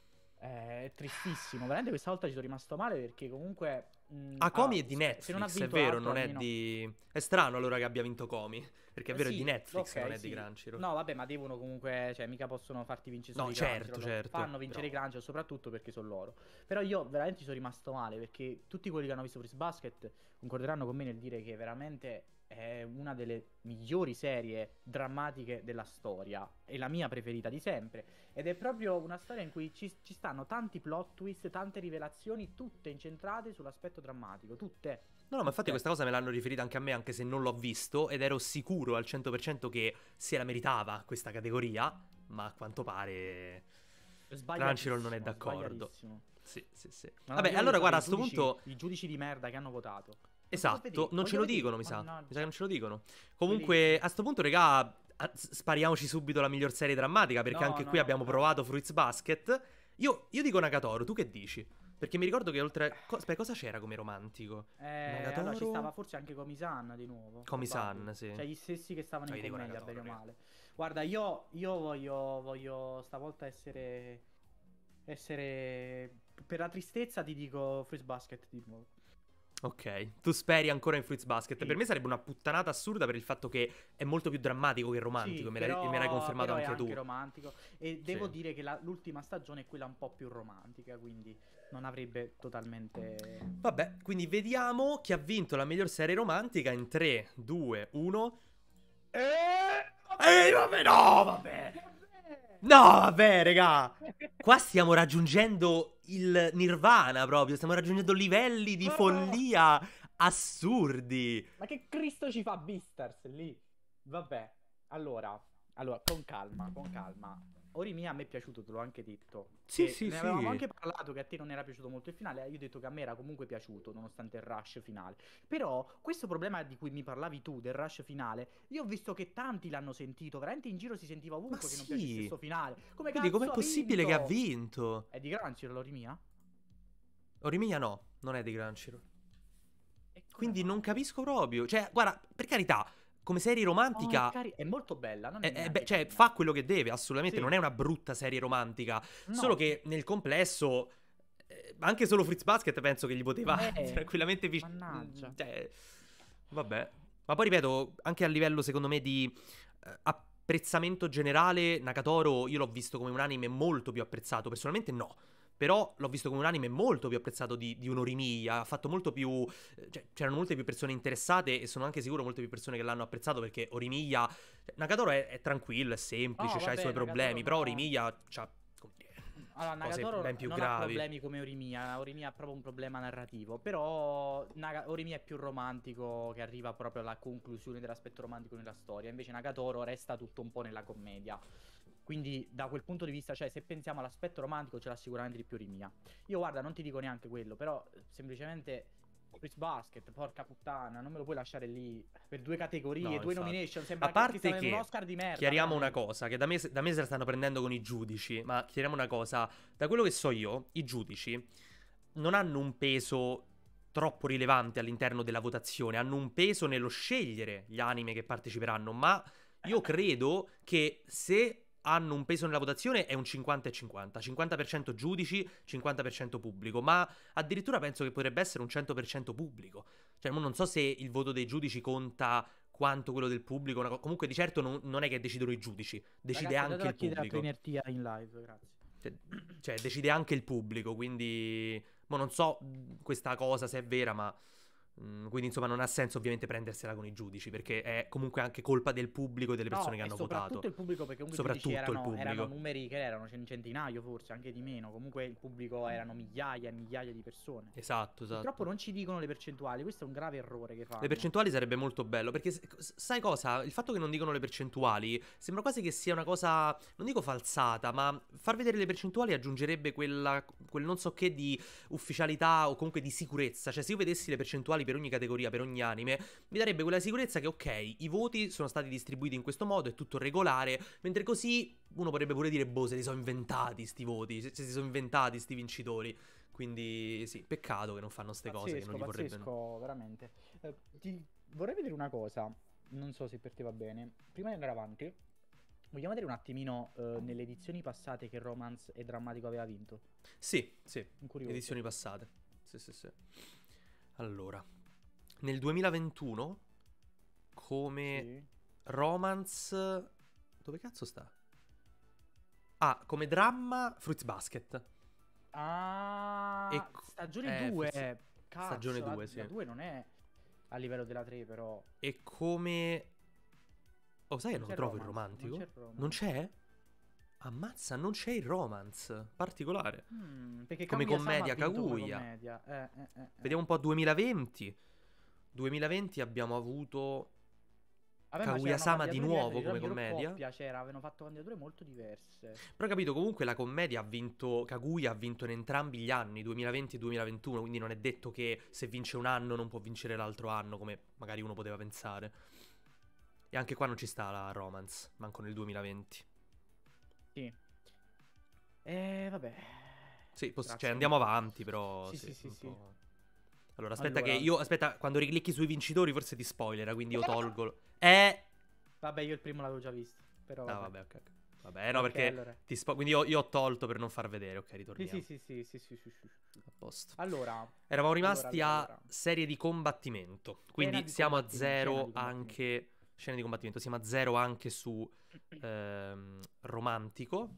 È tristissimo, veramente questa volta ci sono rimasto male perché comunque... mh, Ah, Komi allora, è di se- se non ha Netflix, è vinto vero, l'altro, non è almeno- di... È strano allora che abbia vinto Komi, perché è Eh vero, è sì, di Netflix, ok, non è sì. di Crunchyroll. No, vabbè, ma devono comunque, cioè, mica possono farti vincere solo No, i certo, Crunchyroll. certo, Fanno vincere i però- Crunchyroll soprattutto perché sono loro. Però io veramente ci sono rimasto male perché tutti quelli che hanno visto Fruits Basket concorderanno con me nel dire che veramente è una delle migliori serie drammatiche della storia. È la mia preferita di sempre. Ed è proprio una storia in cui ci, ci stanno tanti plot twist, tante rivelazioni, tutte incentrate sull'aspetto drammatico. Tutte. No, no, ma infatti Tutte. questa cosa me l'hanno riferita anche a me, anche se non l'ho visto, ed ero sicuro al cento per cento che se la meritava questa categoria, ma a quanto pare... Crunchyroll non è d'accordo. sbagliatissimo. Sì, sì, sì. Non Vabbè, abbiamo allora visto guarda, a i sto giudici- punto... I giudici di merda che hanno votato. Esatto, non ce lo dicono, mi sa. Mi sa che non ce lo dicono. Comunque, Quelli- a sto punto, regà, a- s- spariamoci subito la miglior serie drammatica, perché No, anche no, qui no, abbiamo no. provato Fruits Basket. Io, io dico Nagatoro, tu che dici? Perché mi ricordo che oltre... Co- aspetta, cosa c'era come romantico? Eh, Nagatoro? allora ci stava forse anche Komi-san di nuovo. Komi-san, probabile. sì. Cioè gli stessi che stavano No, in io dico commedia, Nagatoro, bene o raga. male. Guarda, io, io voglio, voglio stavolta essere... Essere... Per la tristezza ti dico Fruits Basket di nuovo. Ok, tu speri ancora in Fruits Basket. Sì. Per me sarebbe una puttanata assurda per il fatto che è molto più drammatico che romantico. Sì, me, l'hai, però- me l'hai confermato però è anche tu. romantico. E devo Sì. dire che la- l'ultima stagione è quella un po' più romantica, quindi non avrebbe totalmente... Vabbè, quindi vediamo chi ha vinto la miglior serie romantica in tre, due, uno. Ehi, vabbè, no, vabbè. No, vabbè, regà. Qua stiamo raggiungendo il nirvana proprio. Stiamo raggiungendo livelli di Oh! follia assurdi. Ma che Cristo ci fa Beastars lì? Vabbè, allora, allora, con calma, con calma. Horimiya a me è piaciuto, te l'ho anche detto. Sì, E sì, ne avevamo sì. anche parlato che a te non era piaciuto molto il finale. Io ho detto che a me era comunque piaciuto, nonostante il rush finale. Però, questo problema di cui mi parlavi tu, del rush finale, io ho visto che tanti l'hanno sentito. Veramente in giro si sentiva Ma ovunque che non piacesse sì. sto finale. Come Quindi com'è cazzo ha possibile che ha vinto? vinto? È di Crunchyroll l'Horimiya? Horimiya no, non è di Crunchyroll. E come Quindi non mai? capisco proprio. Cioè, guarda, per carità, come serie No, è, romantica, cari- è molto bella, non è è- è be- neanche cioè, carina. fa quello che deve, assolutamente. Non Sì, è una brutta serie romantica. Solo no. che nel complesso, eh, anche solo Fritz Basket penso che gli poteva Eh, tranquillamente... vis- mannaggia. cioè, vabbè. Ma poi ripeto, anche a livello, secondo me, di eh, apprezzamento generale, Nagatoro io l'ho visto come un anime molto più apprezzato. Personalmente no. Però l'ho visto come un anime molto più apprezzato di, di un Horimiya. Ha fatto molto più. eh, Cioè, c'erano molte più persone interessate. E sono anche sicuro molte più persone che l'hanno apprezzato. Perché Horimiya. Cioè, Nagatoro è, è tranquillo, è semplice, No, ha i vabbè, suoi Nagatoro problemi. Però no. Horimiya ha Allora, cose Nagatoro ben più non ha gravi. problemi come Horimiya, Horimiya ha proprio un problema narrativo, però Naga- Horimiya è più romantico, che arriva proprio alla conclusione dell'aspetto romantico nella storia, invece Nagatoro resta tutto un po' nella commedia. Quindi da quel punto di vista, cioè se pensiamo all'aspetto romantico ce l'ha sicuramente di più Horimiya. Io guarda, non ti dico neanche quello, però eh, semplicemente Fruits Basket, porca puttana, non me lo puoi lasciare lì per due categorie, No, due infatti. nomination, A sembra che, che parte stiamo in un che, Oscar di merda, chiariamo una veramente. cosa, che da me, da me se la stanno prendendo con i giudici, ma chiariamo una cosa, da quello che so io, i giudici non hanno un peso troppo rilevante all'interno della votazione, hanno un peso nello scegliere gli anime che parteciperanno, ma io credo che se hanno un peso nella votazione è un cinquanta e cinquanta, cinquanta per cento giudici, cinquanta per cento pubblico, ma addirittura penso che potrebbe essere un cento per cento pubblico. Cioè, mo non so se il voto dei giudici conta quanto quello del pubblico, una co- comunque di certo non, non è che decidono i giudici, decide Ragazzi, anche datelo a il chiedere a pubblico. Trainer Tia in live, grazie. Cioè, cioè, decide anche il pubblico, quindi... Mo non so mh, questa cosa se è vera, ma... mh, quindi insomma non ha senso ovviamente prendersela con i giudici, perché è comunque anche colpa del pubblico e delle persone No, che e hanno soprattutto votato. il pubblico, perché comunque i giudici Soprattutto il erano, erano pubblico. numeri che erano cen- centinaio forse, anche di meno. Comunque il pubblico erano migliaia e migliaia di persone. Esatto, Purtroppo esatto. non ci dicono le percentuali, questo è un grave errore che Le fanno. percentuali sarebbe molto bello, perché s- s- sai cosa? Il fatto che non dicono le percentuali sembra quasi che sia una cosa, non dico falsata, ma far vedere le percentuali aggiungerebbe quella, quel non so che di ufficialità o comunque di sicurezza. Cioè, se io vedessi le percentuali per ogni categoria, per ogni anime, mi darebbe quella sicurezza che, ok, i voti sono stati distribuiti in questo modo, è tutto regolare, mentre così uno potrebbe pure dire, boh, se li sono inventati sti voti, se, se si sono inventati sti vincitori. Quindi sì, peccato che non fanno ste cose, che non Pazzesco, gli vorrebbero. pazzesco, veramente. Eh, ti vorrei vedere una cosa, non so se per te va bene. Prima di andare avanti, vogliamo vedere un attimino eh, nelle edizioni passate che Romance e Drammatico aveva vinto? Sì, sì, Un curioso. edizioni passate. Sì, sì, sì. Allora, nel duemilaventuno, come Sì. Romance... Dove cazzo sta? Ah, come dramma Fruits Basket. Ah, E co- stagione eh, due. forse- Cazzo, stagione la- due, sì. La due non è a livello della tre, però. E come... Oh, sai che Non non c'è trovo il romance, romantico? non c'è romance. Non c'è? Ammazza, non c'è il romance. Particolare. Mm, perché Come Kaguya-sama commedia, ha vinto come Kaguya. commedia. Eh, eh, eh, eh. Vediamo un po' duemilaventi. duemilaventi abbiamo avuto Vabbè, ma c'erano Kaguya-sama di candidature nuovo diverse, come diciamo, Hero commedia. Coppia c'era, avevano fatto candidature molto diverse. Però capito, comunque la commedia ha vinto, Kaguya ha vinto in entrambi gli anni, duemilaventi e duemilaventuno, quindi non è detto che se vince un anno non può vincere l'altro anno, come magari uno poteva pensare. E anche qua non ci sta la romance, manco nel duemilaventi. Sì. Eh, vabbè. Sì, poss- Grazie. cioè andiamo avanti, però... Sì, sì, sì, sì, un sì. po'. Allora, aspetta Allora. che io... Aspetta, quando riclicchi sui vincitori forse ti spoilera, quindi io tolgo... Eh... Vabbè, io il primo l'avevo già visto. Però Ah, vabbè. vabbè, ok. ok. Vabbè, no, Ok, perché... allora. Ti spo- quindi io, io ho tolto per non far vedere, ok, Sì, ritorniamo. sì, sì, sì, sì, sì, sì, sì, sì. A posto. Allora. Eravamo rimasti allora, a allora. serie di combattimento. Quindi di siamo a combattimento, scena zero di combattimento. anche. Scene di combattimento. Siamo a zero anche su ehm, romantico.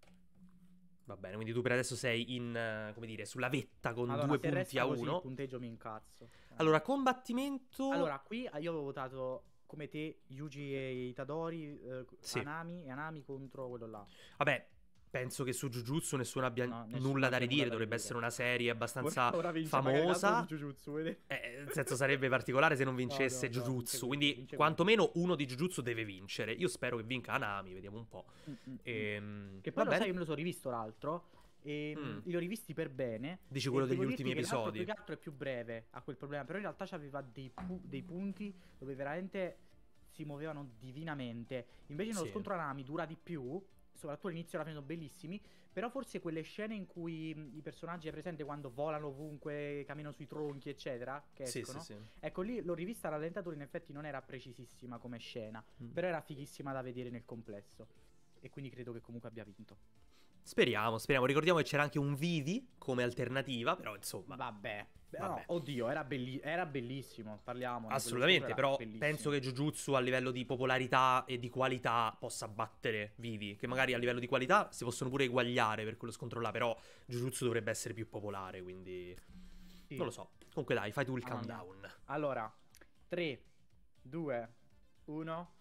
Va bene, quindi tu per adesso sei in. eh, come dire, sulla vetta con Madonna, due se punti resta a così, il uno. punteggio mi incazzo. Allora, combattimento. Allora, qui ah, io avevo votato come te Yuji e Itadori, eh, Sì. Anami e Anami contro quello là. Vabbè, penso che su Jujutsu nessuno abbia No, nessuno nulla da abbia nulla ridire. da Dovrebbe ridire. essere una serie abbastanza Ora vince magari l'altro famosa. di Jujutsu, vedi? Eh, nel senso sarebbe particolare se non vincesse no, no, Jujutsu. vince Quindi questo, vince quantomeno uno di Jujutsu deve vincere. Io spero che vinca Hanami, vediamo un po'. Mm, mm, mm. Ehm, Che poi va lo sai bene. che me lo sono rivisto l'altro. E Mm. li ho rivisti per bene. Dici E quello degli devo ultimi dirti che l'altro episodi. più che altro è più breve a quel problema. Però in realtà c'aveva dei, pu- dei punti dove veramente si muovevano divinamente. Invece nello Sì. scontro Anami dura di più. Soprattutto all'inizio alla fine sono bellissimi. Però forse quelle scene in cui mh, i personaggi è presente quando volano ovunque, camminano sui tronchi, eccetera, che Sì, escono. sì, sì. Ecco, lì l'ho rivista, la rallentatore in effetti non era precisissima come scena. Mm. Però era fighissima da vedere nel complesso. E quindi credo che comunque abbia vinto. Speriamo, speriamo. Ricordiamo che c'era anche un Vivi come alternativa, però insomma. Vabbè. Beh, Vabbè. no, oddio, era, belli- era bellissimo, parliamo. Assolutamente, però penso che Jujutsu a livello di popolarità e di qualità possa battere Vivi, che magari a livello di qualità si possono pure eguagliare per quello scontro là, però Jujutsu dovrebbe essere più popolare, quindi Sì. non lo so. Comunque dai, fai tu il Mamma mia. countdown. Allora, tre, due, uno.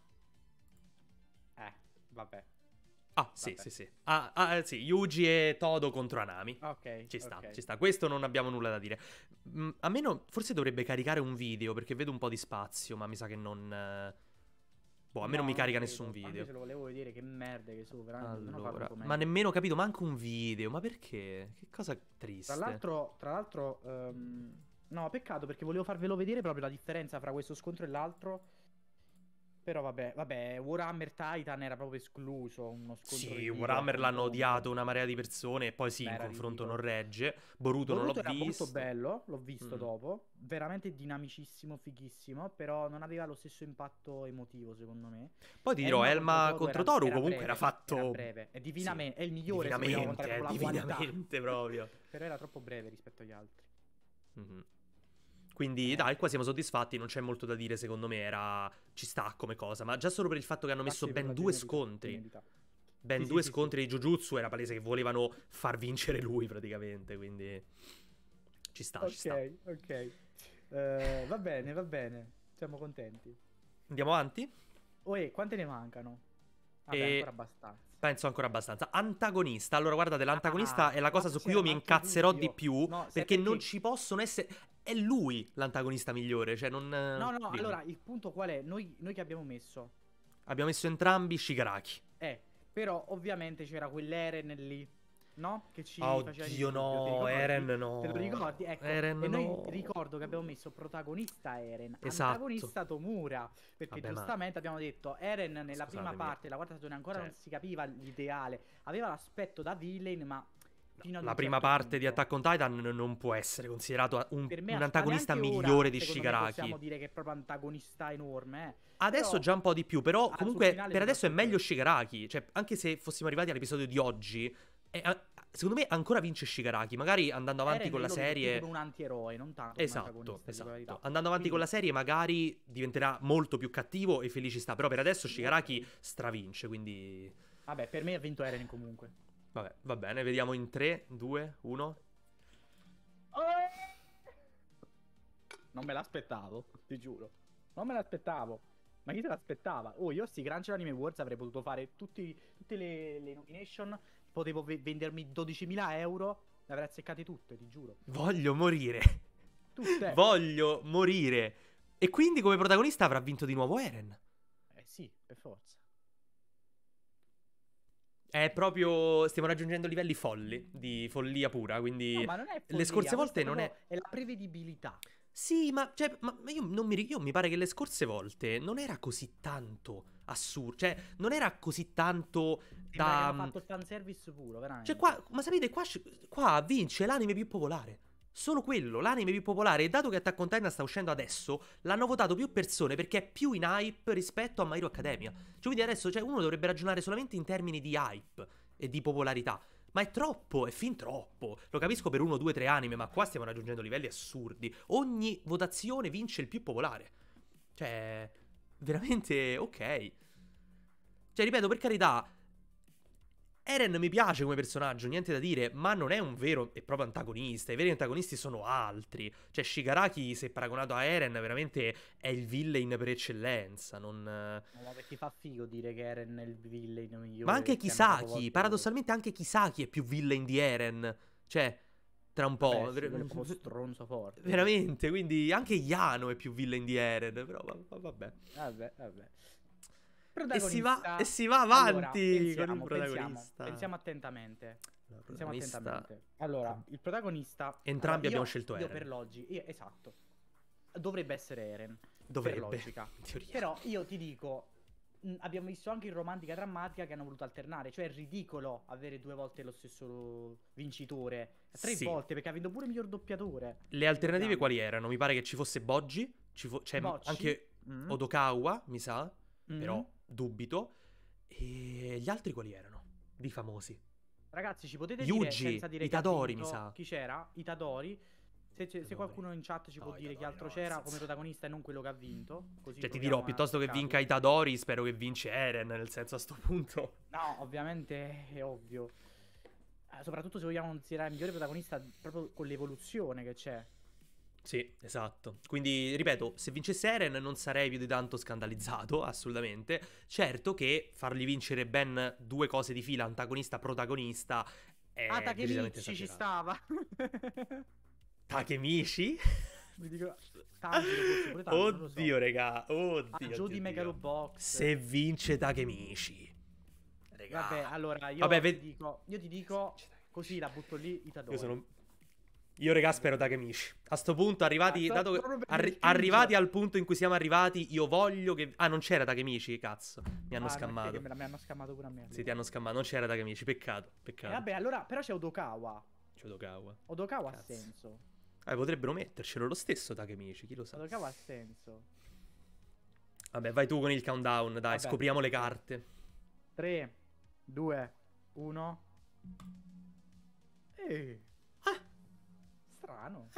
Eh, vabbè. Ah, sì, Vabbè. sì, sì. Ah, ah, sì, Yuji e Todo contro Hanami. Ok. Ci sta, ok. ci sta. Questo non abbiamo nulla da dire. Mm, a me non- forse dovrebbe caricare un video perché vedo un po' di spazio, ma mi sa che non... eh, Boh, a me No, non mi carica credo. nessun Anche video. se lo volevo vedere, che merde che sono, veramente. non ho fatto Allora, come- ma nemmeno ho capito manco un video. Ma perché? Che cosa triste. Tra l'altro, tra l'altro, ehm, no, peccato perché volevo farvelo vedere proprio la differenza fra questo scontro e l'altro. Però vabbè, vabbè, Warhammer Titan era proprio escluso, uno scontro Sì, ridicolo, Warhammer l'hanno contro- odiato una marea di persone e poi sì, Beh, in era confronto ridicolo. non regge. Boruto, non Boruto l'ho era visto. molto bello, l'ho visto Mm. dopo, veramente dinamicissimo, fighissimo, però non aveva lo stesso impatto emotivo secondo me. Poi ti dirò, Elma contro era- Toru era comunque breve, era fatto... Era breve, è divinamente, Sì, è il migliore se vogliamo divinamente, contare eh, proprio la qualità. divinamente proprio. Però era troppo breve rispetto agli altri. Mhm. Quindi Eh. dai, qua siamo soddisfatti, non c'è molto da dire secondo me, era... ci sta come cosa, ma già solo per il fatto che hanno messo Grazie per ben la due genialità, scontri, genialità. ben Sì, sì, due sì, scontri di Jujutsu, era palese che volevano far vincere lui praticamente, quindi ci sta, ci sta. Ok, ok. Eh, va bene, va bene. Siamo contenti. Andiamo avanti? Oe, quante ne mancano? Vabbè, E- ancora abbastanza. Penso ancora abbastanza. Antagonista. Allora, guardate, l'antagonista Ah, è la cosa ma su cui c'era io mi un altro incazzerò dubbio. di più. No, sai perché non perché? ci possono essere. È lui l'antagonista migliore. Cioè, non. No, no, no, dimmi. allora il punto qual è? Noi, noi che abbiamo messo? Abbiamo messo entrambi Shigaraki. Eh, però ovviamente c'era quell'Eren lì, no? Che ci Oh, faceva Dio, il dubbio, ti no. ricordi? Eren, no. Te lo ricordi? Ecco, Eren, e noi no. ricordo che abbiamo messo protagonista Eren, Esatto. antagonista Tomura, perché Vabbè, ma- giustamente abbiamo detto Eren nella prima Scusatemi. parte, la quarta stagione ancora Cioè- non si capiva l'ideale, aveva l'aspetto da villain, ma fino ad La un prima certo parte di punto. Attack on Titan non può essere considerato un, Per me, un ma antagonista neanche ora, migliore di secondo me, Shigaraki. possiamo dire che è proprio antagonista enorme, eh. Adesso Però- già un po' di più, però Ah, comunque sul finale per adesso è soprattutto. meglio Shigaraki. Cioè, anche se fossimo arrivati all'episodio di oggi, è- a- secondo me ancora vince Shigaraki. Magari andando avanti Eren con la io lo vedo più serie... come un antieroe, non tanto come Esatto, antagonista, dico la verità. esatto. Andando avanti con la Quindi- serie magari diventerà molto più cattivo e felici sta. Però per adesso Shigaraki stravince, quindi... Vabbè, per me ha vinto Eren comunque. Vabbè, va bene, vediamo in tre, due, uno. Non me l'aspettavo, ti giuro. Non me l'aspettavo. Ma chi se l'aspettava? Oh, io sti Crunchyroll Anime Awards avrei potuto fare tutti, tutte le, le nomination. Potevo ve- vendermi dodicimila euro. Le avrei azzeccate tutte, ti giuro. Voglio morire. Tutte. Voglio morire. E quindi come protagonista avrà vinto di nuovo Eren. Eh sì, per forza. È proprio... Stiamo raggiungendo livelli folli, di follia pura, quindi... No, ma non è le follia, scorse volte questa non è... proprio- È la prevedibilità. Sì, ma, cioè, ma ma io, non mi, ri- io mi pare che le scorse volte non era così tanto assurdo. Cioè, non era così tanto Sembra che da... hanno fatto il fanservice puro, veramente. Cioè, qua, ma sapete, qua, sc- qua vince l'anime più popolare. Solo quello, l'anime più popolare. E dato che Attack on Titan sta uscendo adesso, l'hanno votato più persone perché è più in hype rispetto a My Hero Academia. Cioè, quindi adesso cioè, uno dovrebbe ragionare solamente in termini di hype e di popolarità. Ma è troppo, è fin troppo. Lo capisco per uno, due, tre anime, ma qua stiamo raggiungendo livelli assurdi. Ogni votazione vince il più popolare. Cioè, veramente ok. Cioè, ripeto, per carità, Eren mi piace come personaggio, niente da dire, ma non è un vero e proprio antagonista. I veri antagonisti sono altri. Cioè, Shigaraki, se paragonato a Eren, veramente è il villain per eccellenza. Non... No, ma perché fa figo dire che Eren è il villain migliore. Ma anche che hanno capovolto Kisaki, loro. paradossalmente anche Kisaki è più villain di Eren. Cioè, tra un po'. Vabbè, sì, quello è proprio stronzo forte. Veramente, quindi anche Yano è più villain di Eren, però va- va- vabbè. Vabbè, vabbè. E si, va, Protagonista. e si va Allora, avanti con il pensiamo, protagonista. pensiamo, pensiamo attentamente. Allora, Pensiamo protagonista- attentamente. Allora, il protagonista. Entrambi allora, io- abbiamo scelto io Eren. per logica. io- esatto. Dovrebbe essere Eren. Dovrebbe, Per logica. in teoria. Però io ti dico. mh, Abbiamo visto anche in romantica drammatica che hanno voluto alternare. Cioè è ridicolo avere due volte lo stesso vincitore. Tre Sì. volte perché ha vinto pure miglior doppiatore. Le alternative Ricordiamo. quali erano? Mi pare che ci fosse Boggi, ci fo- c'è Bocci. anche Mm. Odokawa, mi sa, Mm. però dubito. E gli altri quali erano? Di famosi. Ragazzi, ci potete Yuji, dire senza dire chi ha Itadori, vinto, mi sa. chi c'era? Itadori. Se, c'è- se Itadori. qualcuno in chat ci No, può dire chi Itadori altro no, c'era nel come senso- protagonista e non quello che ha vinto. Così Cioè, ti proviamo dirò, a piuttosto che caso. vinca Itadori, spero che vince Eren, nel senso a sto punto. No, ovviamente è ovvio. Eh, soprattutto se vogliamo considerare il migliore protagonista proprio con l'evoluzione che c'è. Sì, esatto. Quindi, ripeto, se vincesse Eren non sarei più di tanto scandalizzato, assolutamente. Certo che fargli vincere ben due cose di fila, antagonista-protagonista, è Ah, decisamente Takemichi ci esagerato. stava. Takemichi? Mi dico Tanjiro forse pure Tanjiro, non lo so. Oddio, regà. Oddio. Ah, oddio, Joe di oddio. Megalobox. Se vince Takemichi. Regà. Vabbè, allora io Vabbè, ti ved- dico, io ti dico così la butto lì Itadori. Io sono... Io, regà, spero Takemichi. A sto punto, arrivati... Ah, sto dato che- proprio per arri- spingere. arrivati al punto in cui siamo arrivati, io voglio che... Ah, non c'era Takemichi, cazzo. Mi hanno Ah, no, scammato. che me la- mi hanno scammato pure a me. Sì, ti hanno scammato. Non c'era Takemichi, peccato. E Peccato. vabbè, allora, però c'è Odokawa. C'è Odokawa. Odokawa Cazzo. ha senso. Eh, potrebbero mettercelo lo stesso Takemichi, chi lo sa. Odokawa ha senso. Vabbè, vai tu con il countdown, dai, Vabbè. scopriamo le carte. tre, due, uno. Eh. Ah, Strano.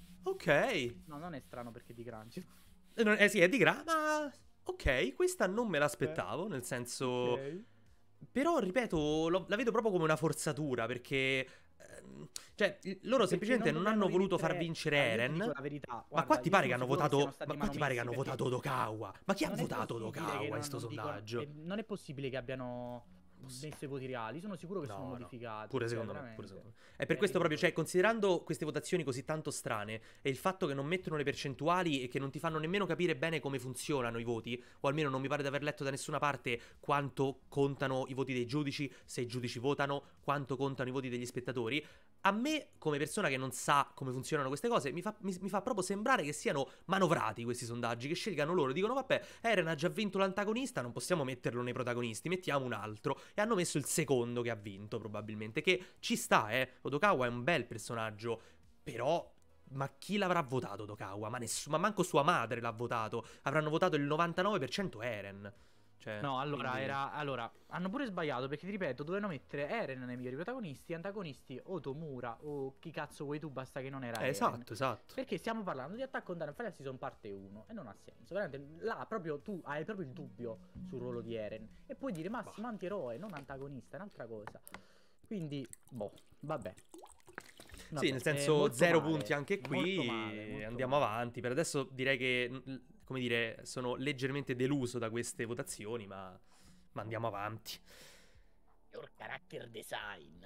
ok. No, non è strano perché di Crunchy. Eh, non- eh sì, è di gra... Ma... Ok, questa non me l'aspettavo, nel senso... Ok. Però, ripeto, lo- la vedo proprio come una forzatura, perché... ehm, Cioè, il- loro Perché semplicemente non, dovevano hanno voluto far vincere- vincere Ah, io ti Eren. dico la verità, Ma guarda, qua ti io pare che sono hanno sicuro votato... siano stati Ma qua ti pare che hanno manomessi, votato Odokawa? Ma chi ha non è votato possibile che Odokawa non- in sto non dicono- sondaggio? eh, non è possibile che abbiano Possibile. messo i voti reali. Sono sicuro che No, sono no, modificati. Pure cioè, secondo me, veramente. pure secondo me. È per È questo proprio, cioè, ridicolo. considerando queste votazioni così tanto strane e il fatto che non mettono le percentuali e che non ti fanno nemmeno capire bene come funzionano i voti, o almeno non mi pare di aver letto da nessuna parte quanto contano i voti dei giudici, se i giudici votano, quanto contano i voti degli spettatori, a me, come persona che non sa come funzionano queste cose, mi fa, mi, mi fa proprio sembrare che siano manovrati questi sondaggi, che scelgano loro, dicono vabbè, Eren ha già vinto l'antagonista, non possiamo metterlo nei protagonisti, mettiamo un altro, e hanno messo il secondo che ha vinto probabilmente, che ci sta, eh, Odokawa è un bel personaggio, però... Ma chi l'avrà votato Odokawa? Ma, nessuno, ma manco sua madre l'ha votato. Avranno votato il novantanove per cento Eren. Cioè, No, allora quindi- era. Allora, hanno pure sbagliato perché ti ripeto, dovevano mettere Eren nei migliori protagonisti, antagonisti o Tomura o chi cazzo vuoi tu, basta che non era Eh, Eren. esatto, esatto. Perché stiamo parlando di Attack on Titan Final Season parte uno e non ha senso. Veramente, là proprio tu hai proprio il dubbio sul ruolo di Eren. E puoi dire massimo antieroe, non antagonista, è un'altra cosa. Quindi, boh, vabbè. Vabbè, Sì, nel è senso molto zero male, punti anche qui. molto male, molto Andiamo male. avanti. Per adesso direi che, n- come dire, sono leggermente deluso da queste votazioni, ma, ma andiamo avanti. Miglior character design.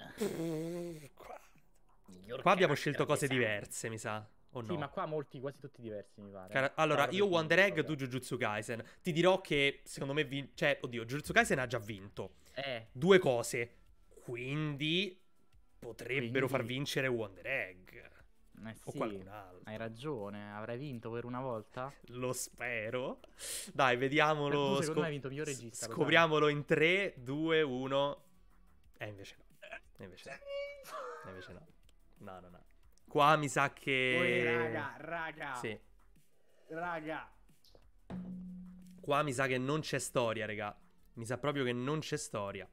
Qua, Miglior qua abbiamo character scelto cose design. diverse, mi sa. O no? Sì, ma qua molti, quasi tutti diversi, mi pare. Cara- allora, Però io per Wonder Egg, vabbè. tu Jujutsu Kaisen. Ti dirò che secondo me, vin- cioè, oddio, Jujutsu Kaisen ha già vinto. Eh, Due cose. Quindi potrebbero Quindi- far vincere Wonder Egg. eh O sì, qualcun altro. hai ragione, avrai vinto per una volta. Lo spero. Dai, Per vediamolo. tu, secondo scop- me hai vinto miglior regista, lo sai. Scopriamolo in tre, due, uno. E invece no. E invece no. E invece no. No, no, no. Qua mi sa che... Poi, raga, raga, Sì. raga. Qua mi sa che non c'è storia, raga. Mi sa proprio che non c'è storia.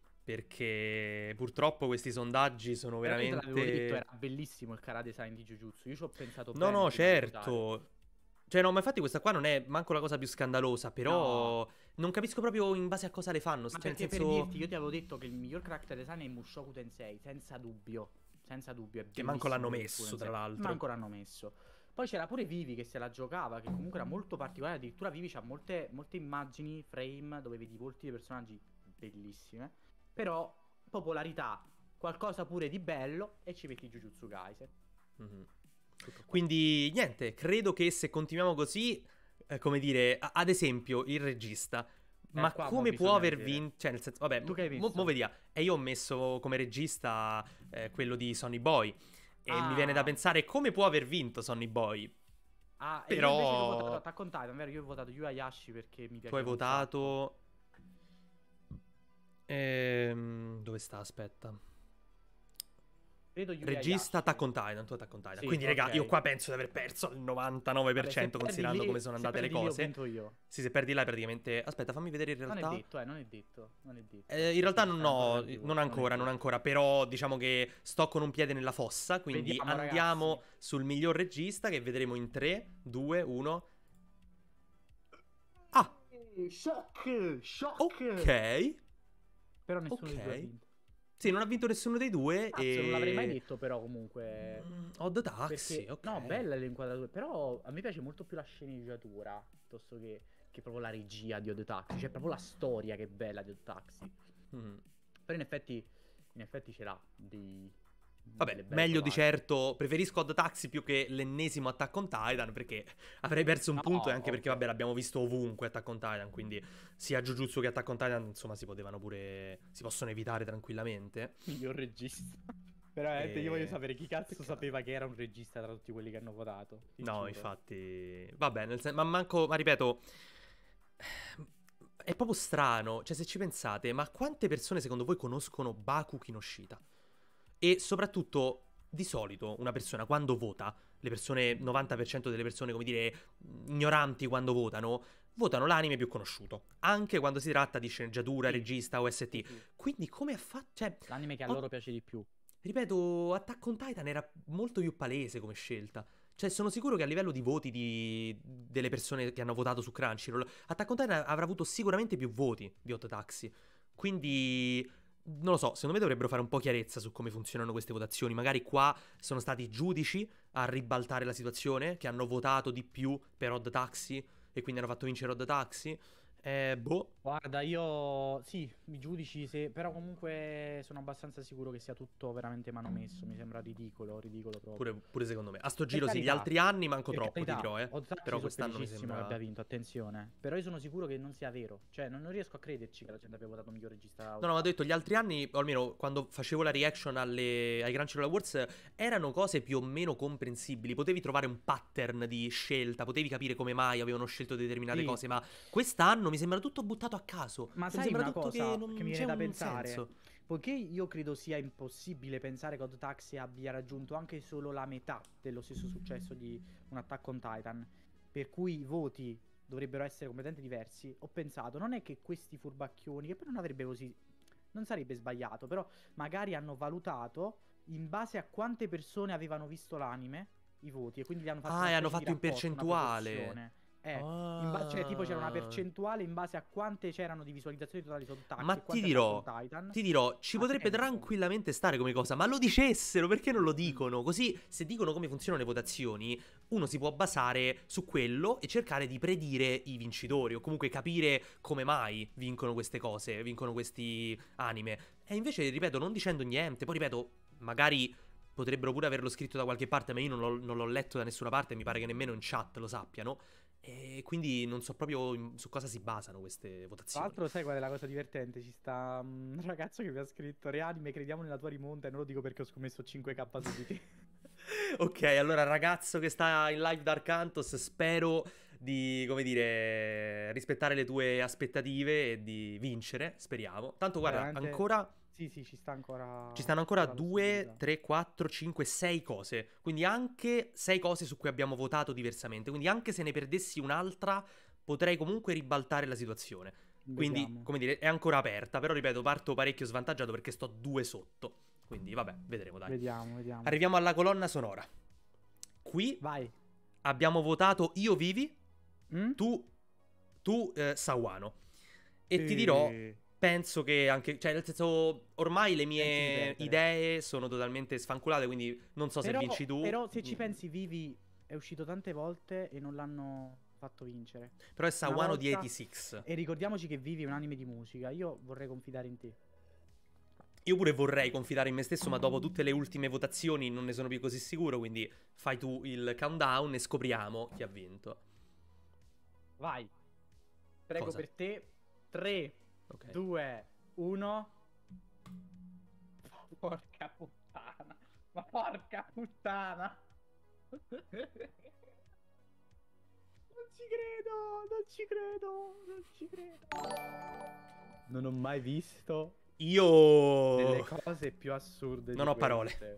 Perché purtroppo questi sondaggi sono Però io te veramente... l'avevo detto, era bellissimo il cara design di Jujutsu. Io ci ho pensato No, bene no, prima di votare. certo. Cioè, no, ma infatti questa qua non è manco la cosa più scandalosa, però non capisco proprio in base a cosa le fanno. Ma Cioè, nel perché senso per dirti, io ti avevo detto che il miglior character design è Mushoku Tensei, senza dubbio. Senza dubbio, è che manco l'hanno bellissimo messo, Mushoku tra Tensei. l'altro. Manco l'hanno messo. Poi c'era pure Vivi che se la giocava, che comunque era molto particolare. Addirittura Vivi c'ha molte, molte immagini, frame, dove vedi i volti dei personaggi bellissime. Però, popolarità, qualcosa pure di bello, e ci metti Jujutsu Kaisen. Mhm. Quindi, niente, credo che se continuiamo così, eh, come dire, a- ad esempio, il regista, ma qua mo come può bisogna aver vedere. vinto? Cioè, nel senso, vabbè, Tu che hai mo, visto? mo vediamo. E io ho messo come regista eh, quello di Sonny Boy. E mi viene da Ah, pensare come può aver vinto Sonny Boy. ah, e io invece ho votato Però Attack on Titan, vero? Io ho votato Yu Hayashi perché mi tu hai piaceva un sacco. votato... Ehm, dove sta? Aspetta. Credo Yu Regista Hayashi. Attack on Titan, tu Attack on Titan. Sì, Quindi, raga, ok. io qua penso di aver perso al novantanove per Vabbè, se cento perdi considerando lì, come sono se andate le perdi lì ho cose. vinto io. Sì, se perdi là è praticamente... Aspetta, fammi vedere in Non è realtà. detto, eh, non è detto, non è detto. Eh, in realtà Ci non sta ancora ho, nel vivo, non è ancora, non detto. ancora, però diciamo che sto con un piede nella fossa, quindi Vediamo, andiamo ragazzi. sul miglior regista che vedremo in tre, due, uno. Ah, Shock, shock. ok, Però nessuno dei due ha ok. vinto. Sì, non ha vinto nessuno dei due Cazzo, non l'avrei mai e... detto però comunque. Mm, Odd Taxi, Perché, ok. no, bella le inquadrature, però a me piace molto più la sceneggiatura piuttosto che, che proprio la regia di Odd Taxi. Cioè proprio la storia che è bella di Odd Taxi. Mm. Però in effetti, in effetti ce l'ha dei... Vabbè, delle belle meglio di trovate. certo, preferisco Odd Taxi più che l'ennesimo Attack on Titan perché avrei perso un No, punto e anche perché, ovvio. vabbè, l'abbiamo visto ovunque Attack on Titan, quindi sia Jujutsu che Attack on Titan, insomma, si potevano pure, si possono evitare tranquillamente. Miglior regista. Veramente, io voglio E... sapere chi cazzo peccato. sapeva che era un regista tra tutti quelli che hanno votato. Ti No, giuro. infatti, vabbè, nel sen- ma manco, ma ripeto, è proprio strano, cioè se ci pensate, ma quante persone secondo voi conoscono Baku Kinoshita? E soprattutto, di solito, una persona quando vota, le persone, novanta per cento delle persone, come dire, ignoranti quando votano, votano l'anime più conosciuto, anche quando si tratta di sceneggiatura, Sì. regista, O S T. Sì, sì. Quindi come ha fatto, cioè, L'anime che a ho- loro piace di più. ripeto, Attack on Titan era molto più palese come scelta. Cioè, sono sicuro che a livello di voti di... delle persone che hanno votato su Crunchyroll, Attack on Titan avrà avuto sicuramente più voti di Odd Taxi. Quindi, non lo so, secondo me dovrebbero fare un po' chiarezza su come funzionano queste votazioni. Magari qua sono stati i giudici a ribaltare la situazione, che hanno votato di più per Odd Taxi e quindi hanno fatto vincere Odd Taxi. Eh, boh. Guarda, io sì, i giudici, se... però comunque sono abbastanza sicuro che sia tutto veramente manomesso. Mi sembra ridicolo, ridicolo proprio. Pure, pure secondo me. A sto Per giro sì, gli carità, altri anni manco per troppo, ti carità, dirò, eh. Odd Taxi Però so quest'anno mi felicissimo che sembra... abbia vinto, attenzione. Però io sono sicuro che non sia vero. Cioè, non, non riesco a crederci che la gente abbia votato miglior regista. No, no, ho detto gli altri anni, o almeno quando facevo la reaction alle, ai Crunchyroll Awards, erano cose più o meno comprensibili. Potevi trovare un pattern di scelta, potevi capire come mai avevano scelto determinate Sì. cose, ma quest'anno mi sembra tutto buttato a caso. Ma Cioè, mi sai sembra una tutto cosa che non che mi c'è viene da un pensare? senso. Poiché io credo sia impossibile pensare che Odd Taxi abbia raggiunto anche solo la metà dello stesso successo di un Attack on Titan, per cui i voti dovrebbero essere completamente diversi, ho pensato, non è che questi furbacchioni, che poi non avrebbe così, non sarebbe sbagliato, però magari hanno valutato in base a quante persone avevano visto l'anime, i voti, e quindi li hanno fatto Ah, una e hanno specie di fatto in rapporto, una percentuale. proporzione. Eh, in ba- cioè tipo c'era una percentuale in base a quante c'erano di visualizzazioni totali su Odd Taxi Ma e ti quante dirò, Attack on Titan. ti dirò, ci Ha potrebbe senso. tranquillamente stare come cosa, ma lo dicessero, perché non lo dicono? Così, se dicono come funzionano le votazioni, uno si può basare su quello e cercare di predire i vincitori, o comunque capire come mai vincono queste cose, vincono questi anime. E invece, ripeto, non dicendo niente, poi ripeto, magari potrebbero pure averlo scritto da qualche parte, ma io non l'ho, non l'ho letto da nessuna parte, e mi pare che nemmeno in chat lo sappiano. E quindi non so proprio in- su cosa si basano queste Tra votazioni. l'altro, sai qual è la cosa divertente? Ci sta mm, un ragazzo che mi ha scritto: Reanime, crediamo nella tua rimonta. E non lo dico perché ho scommesso cinque k su di te. Ok, allora ragazzo che sta in live da Arcantos, spero di, come dire, rispettare le tue aspettative e di vincere, speriamo. Tanto guarda, Veramente- ancora Sì, sì, ci sta ancora. ci stanno ancora la due, possibilità. tre, quattro, cinque, sei cose. Quindi anche sei cose su cui abbiamo votato diversamente. Quindi anche se ne perdessi un'altra, potrei comunque ribaltare la situazione. Quindi, Vediamo. come dire, è ancora aperta. Però, ripeto, parto parecchio svantaggiato perché sto due sotto. Quindi, vabbè, vedremo, dai. Vediamo, vediamo. Arriviamo alla colonna sonora. Qui Vai. abbiamo votato io Vivi, Mm? tu, tu eh, Sawano. E Sì. ti dirò, penso che anche, cioè nel senso, ormai le Pensi di mie perdere. idee sono totalmente sfanculate, quindi non so Però, se vinci tu. però se ci Mm. pensi, Vivi è uscito tante volte e non l'hanno fatto vincere. Però è Una Sawano di volta- ottantasei. E ricordiamoci che Vivi è un anime di musica. Io vorrei confidare in te. Io pure vorrei confidare in me stesso, ma dopo tutte le ultime votazioni non ne sono più così sicuro, quindi fai tu il countdown e scopriamo chi ha vinto. Vai. Prego Cosa? per te. tre, Ok. due, uno. Porca puttana. Ma porca puttana. Non ci credo, non ci credo, non ci credo. Non ho mai visto delle Io cose più assurde non di ho parole. queste.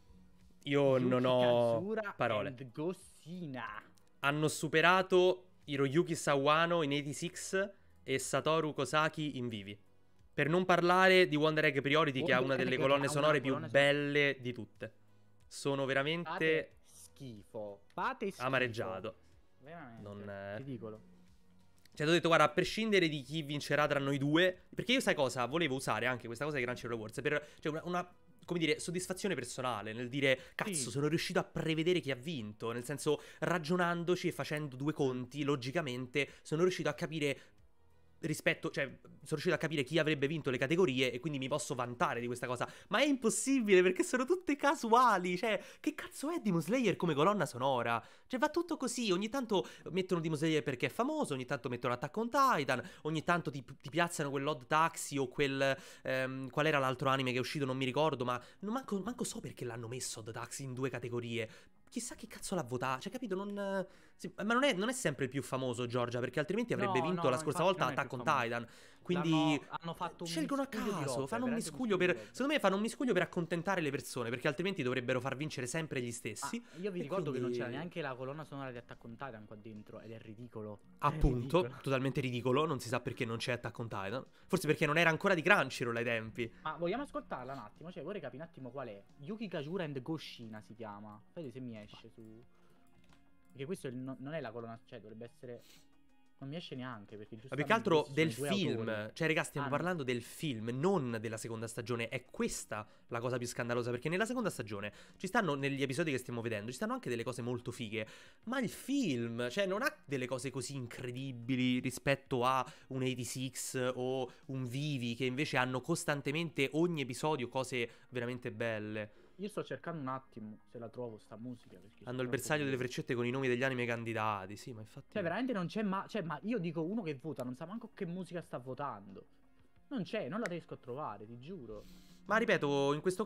Io Yuki non ho Kazura parole. and Gosina. Hanno superato Hiroyuki Sawano in ottantasei e Satoru Kosaki in Vivi. Per non parlare di Wonder Egg Priority, che ha una Wonder delle Egg colonne ha una sonore più colonna sonora- belle di tutte. Sono veramente Fate schifo. Fate schifo. amareggiato. Veramente. Non, eh, Ridicolo. Cioè, ti ho detto, guarda, a prescindere di chi vincerà tra noi due, perché io sai cosa? Volevo usare anche questa cosa di Crunchyroll Awards per, cioè, una, una, come dire, soddisfazione personale, nel dire, cazzo, Sì. sono riuscito a prevedere chi ha vinto, nel senso, ragionandoci e facendo due conti, logicamente, sono riuscito a capire rispetto, cioè, sono riuscito a capire chi avrebbe vinto le categorie e quindi mi posso vantare di questa cosa. Ma è impossibile perché sono tutte casuali. Cioè, che cazzo è Demon Slayer come colonna sonora? Cioè, va tutto così. Ogni tanto mettono Demon Slayer perché è famoso, ogni tanto mettono Attack on Titan, ogni tanto ti, ti piazzano quell'Odd Taxi o quel... ehm, qual era l'altro anime che è uscito, non mi ricordo, ma non manco, manco so perché l'hanno messo Odd Taxi in due categorie. Chissà che cazzo l'ha votato, cioè, capito? Non... Sì, ma non è, non è sempre il più famoso, Giorgia, perché altrimenti avrebbe No, vinto no, la no, scorsa infatti volta non è il Attack più on famoso. Titan. Quindi L'hanno- hanno fatto un scelgono a miscuglio di caso, robe, fanno un veramente un miscuglio miscuglio per... di robe. Secondo me fanno un miscuglio per accontentare le persone, perché altrimenti dovrebbero far vincere sempre gli stessi. Ah, io vi E ricordo che non quindi- c'era neanche la colonna sonora di Attack on Titan qua dentro ed è ridicolo. È Appunto, ridicolo. totalmente ridicolo, non si sa perché non c'è Attack on Titan. Forse perché non era ancora di Crunchyroll ai tempi. Ma vogliamo ascoltarla un attimo? Cioè, vorrei capire un attimo qual è. Yuki Kajura and Goshina si chiama. Vedi se mi esce su... Perché questo è il no- non è la colonna... Cioè, dovrebbe essere... Non mi esce neanche, perché Ma giustamente più che altro questi sono del i due film, autori. cioè raga stiamo Ah, no. parlando del film, non della seconda stagione, è questa la cosa più scandalosa, perché nella seconda stagione ci stanno, negli episodi che stiamo vedendo, ci stanno anche delle cose molto fighe, ma il film, cioè non ha delle cose così incredibili rispetto a un ottantasei o un Vivi, che invece hanno costantemente ogni episodio cose veramente belle. Io sto cercando un attimo se la trovo sta musica. Perché sono Hanno il troppo bersaglio delle curioso. freccette con i nomi degli anime candidati, sì, ma infatti... Cioè, veramente non c'è ma... Cioè, ma io dico uno che vota, non sa manco che musica sta votando. Non c'è, non la riesco a trovare, ti giuro. Ma ripeto, in questo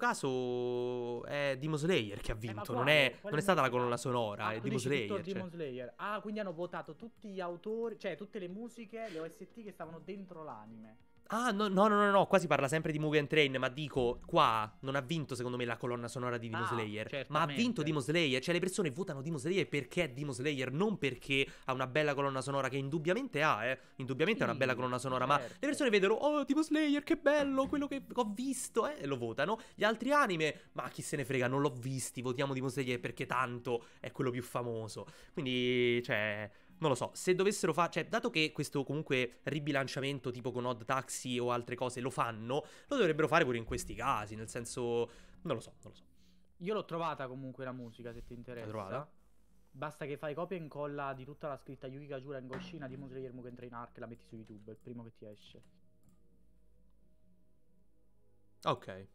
caso è Demon Slayer che ha Eh, ma vinto, non quale? è, Quale non è stata la musica? colonna sonora, Ah, è tu Demon dici tutto Slayer. il Cioè. Demon Slayer. Ah, quindi hanno votato tutti gli autori, cioè tutte le musiche, le O S T che stavano dentro l'anime. Ah, no, no, no, no, no, qua si parla sempre di Mugen Train, ma dico, qua non ha vinto secondo me la colonna sonora di Demon Ah, Slayer, certamente. ma ha vinto Demon Slayer, cioè le persone votano Demon Slayer perché è Demon Slayer, non perché ha una bella colonna sonora, che indubbiamente ha, eh, indubbiamente Sì, è una bella colonna sonora, ma certo. le persone vedono, oh, Demon Slayer, che bello, quello che ho visto, eh, e lo votano. Gli altri anime, ma chi se ne frega, non l'ho visti, votiamo Demon Slayer perché tanto è quello più famoso. Quindi, cioè... Non lo so, se dovessero fare, cioè, dato che questo comunque ribilanciamento tipo con Odd Taxi o altre cose lo fanno, lo dovrebbero fare pure in questi casi, nel senso, non lo so, non lo so. Io l'ho trovata comunque la musica, se ti interessa. L'hai trovata? Basta che fai copia e incolla di tutta la scritta Yuki Kajura and Goshina Demon Slayer Mugen Train Arc e la metti su YouTube, è il primo che ti esce. Ok.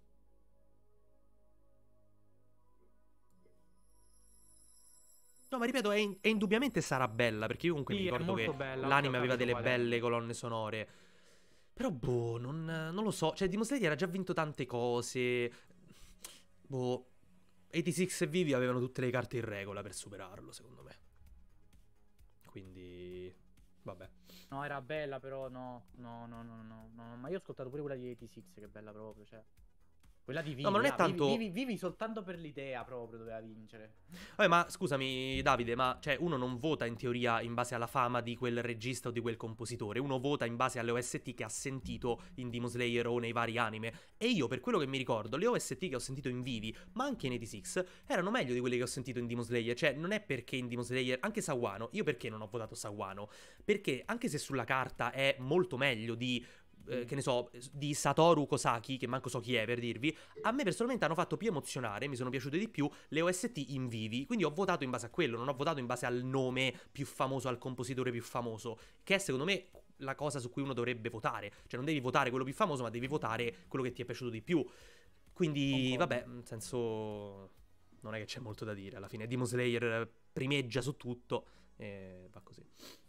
No, ma ripeto, è, in- è indubbiamente sarà bella, perché io comunque mi Sì, è ricordo che molto bella, l'anime ho aveva capito delle qual è. belle colonne sonore. Però, boh, non, non lo so. Cioè, Demon Slayer ha già vinto tante cose. Boh, ottantasei e Vivi avevano tutte le carte in regola per superarlo, secondo me. Quindi, vabbè. No, era bella, però no, no, no, no, no, no, ma io ho ascoltato pure quella di ottantasei, che è bella proprio, cioè. Quella di vivi, No, ma non è ah, tanto... vivi, vivi, vivi soltanto per l'idea proprio doveva vincere. Vabbè, ma scusami, Davide, ma cioè, uno non vota in teoria in base alla fama di quel regista o di quel compositore, uno vota in base alle O S T che ha sentito in Demon Slayer o nei vari anime. E io, per quello che mi ricordo, le O S T che ho sentito in Vivi, ma anche in ottantasei, erano meglio di quelle che ho sentito in Demon Slayer. Cioè, non è perché in Demon Slayer, anche Sawano, io perché non ho votato Sawano? Perché anche se sulla carta è molto meglio di... Eh, che ne so, di Satoru Kosaki, che manco so chi è per dirvi, a me personalmente hanno fatto più emozionare, mi sono piaciute di più le O S T in vivi, quindi ho votato in base a quello, non ho votato in base al nome più famoso, al compositore più famoso, che è secondo me la cosa su cui uno dovrebbe votare, cioè non devi votare quello più famoso, ma devi votare quello che ti è piaciuto di più. Quindi, Concordo. vabbè, nel senso, non è che c'è molto da dire, alla fine Demon Slayer primeggia su tutto e va così.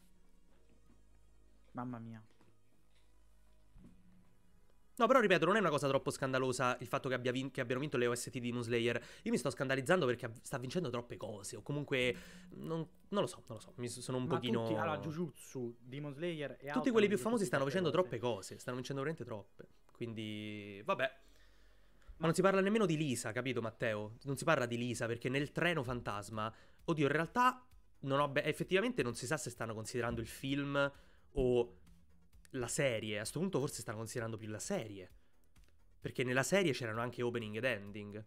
Mamma mia. No, però ripeto, non è una cosa troppo scandalosa il fatto che, abbia vin- che abbiano vinto le O S T di Demon Slayer. Io mi sto scandalizzando perché av- sta vincendo troppe cose. O comunque, non, non lo so, non lo so. Mi s- sono un Ma pochino. tutti, allora, Jujutsu, Demon Slayer e Tutti altri quelli hanno più vinto famosi tutti stanno troppe facendo cose. troppe cose. Stanno vincendo veramente troppe. Quindi, vabbè. Ma Ma- non si parla nemmeno di Lisa, capito, Matteo? Non si parla di Lisa perché nel treno fantasma. Oddio, in realtà, non ho be- effettivamente non si sa se stanno considerando il film o la serie. A sto punto, forse stanno considerando più la serie. Perché nella serie c'erano anche opening ed ending.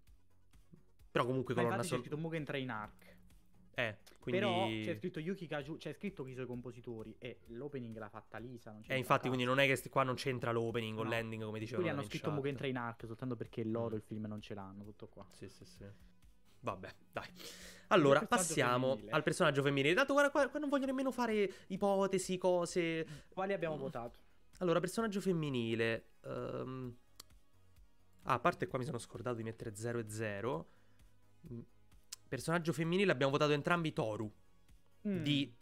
Però comunque Ma colonna infatti c'è sonora. scritto Mugen Train Arc. Eh, Però c'è quindi. scritto Yuki Kaju, c'è scritto chi sono i compositori e l'opening l'ha fatta Lisa, non c'è Eh, infatti, quindi non è che st- qua non c'entra l'opening o No. l'ending, come dicevano Quelli hanno in scritto chat. Mugen Train Arc soltanto perché loro Mm. il film non ce l'hanno, tutto qua. Sì, sì, sì. Vabbè, dai. Allora, Il personaggio passiamo femminile. al personaggio femminile. Tanto guarda, qua, qua non voglio nemmeno fare ipotesi, cose. Quali abbiamo Mm. votato? Allora, personaggio femminile. ehm, Ah, a parte qua mi sono scordato di mettere zero e zero. Mm. Personaggio femminile abbiamo votato entrambi Toru. Mm, Di...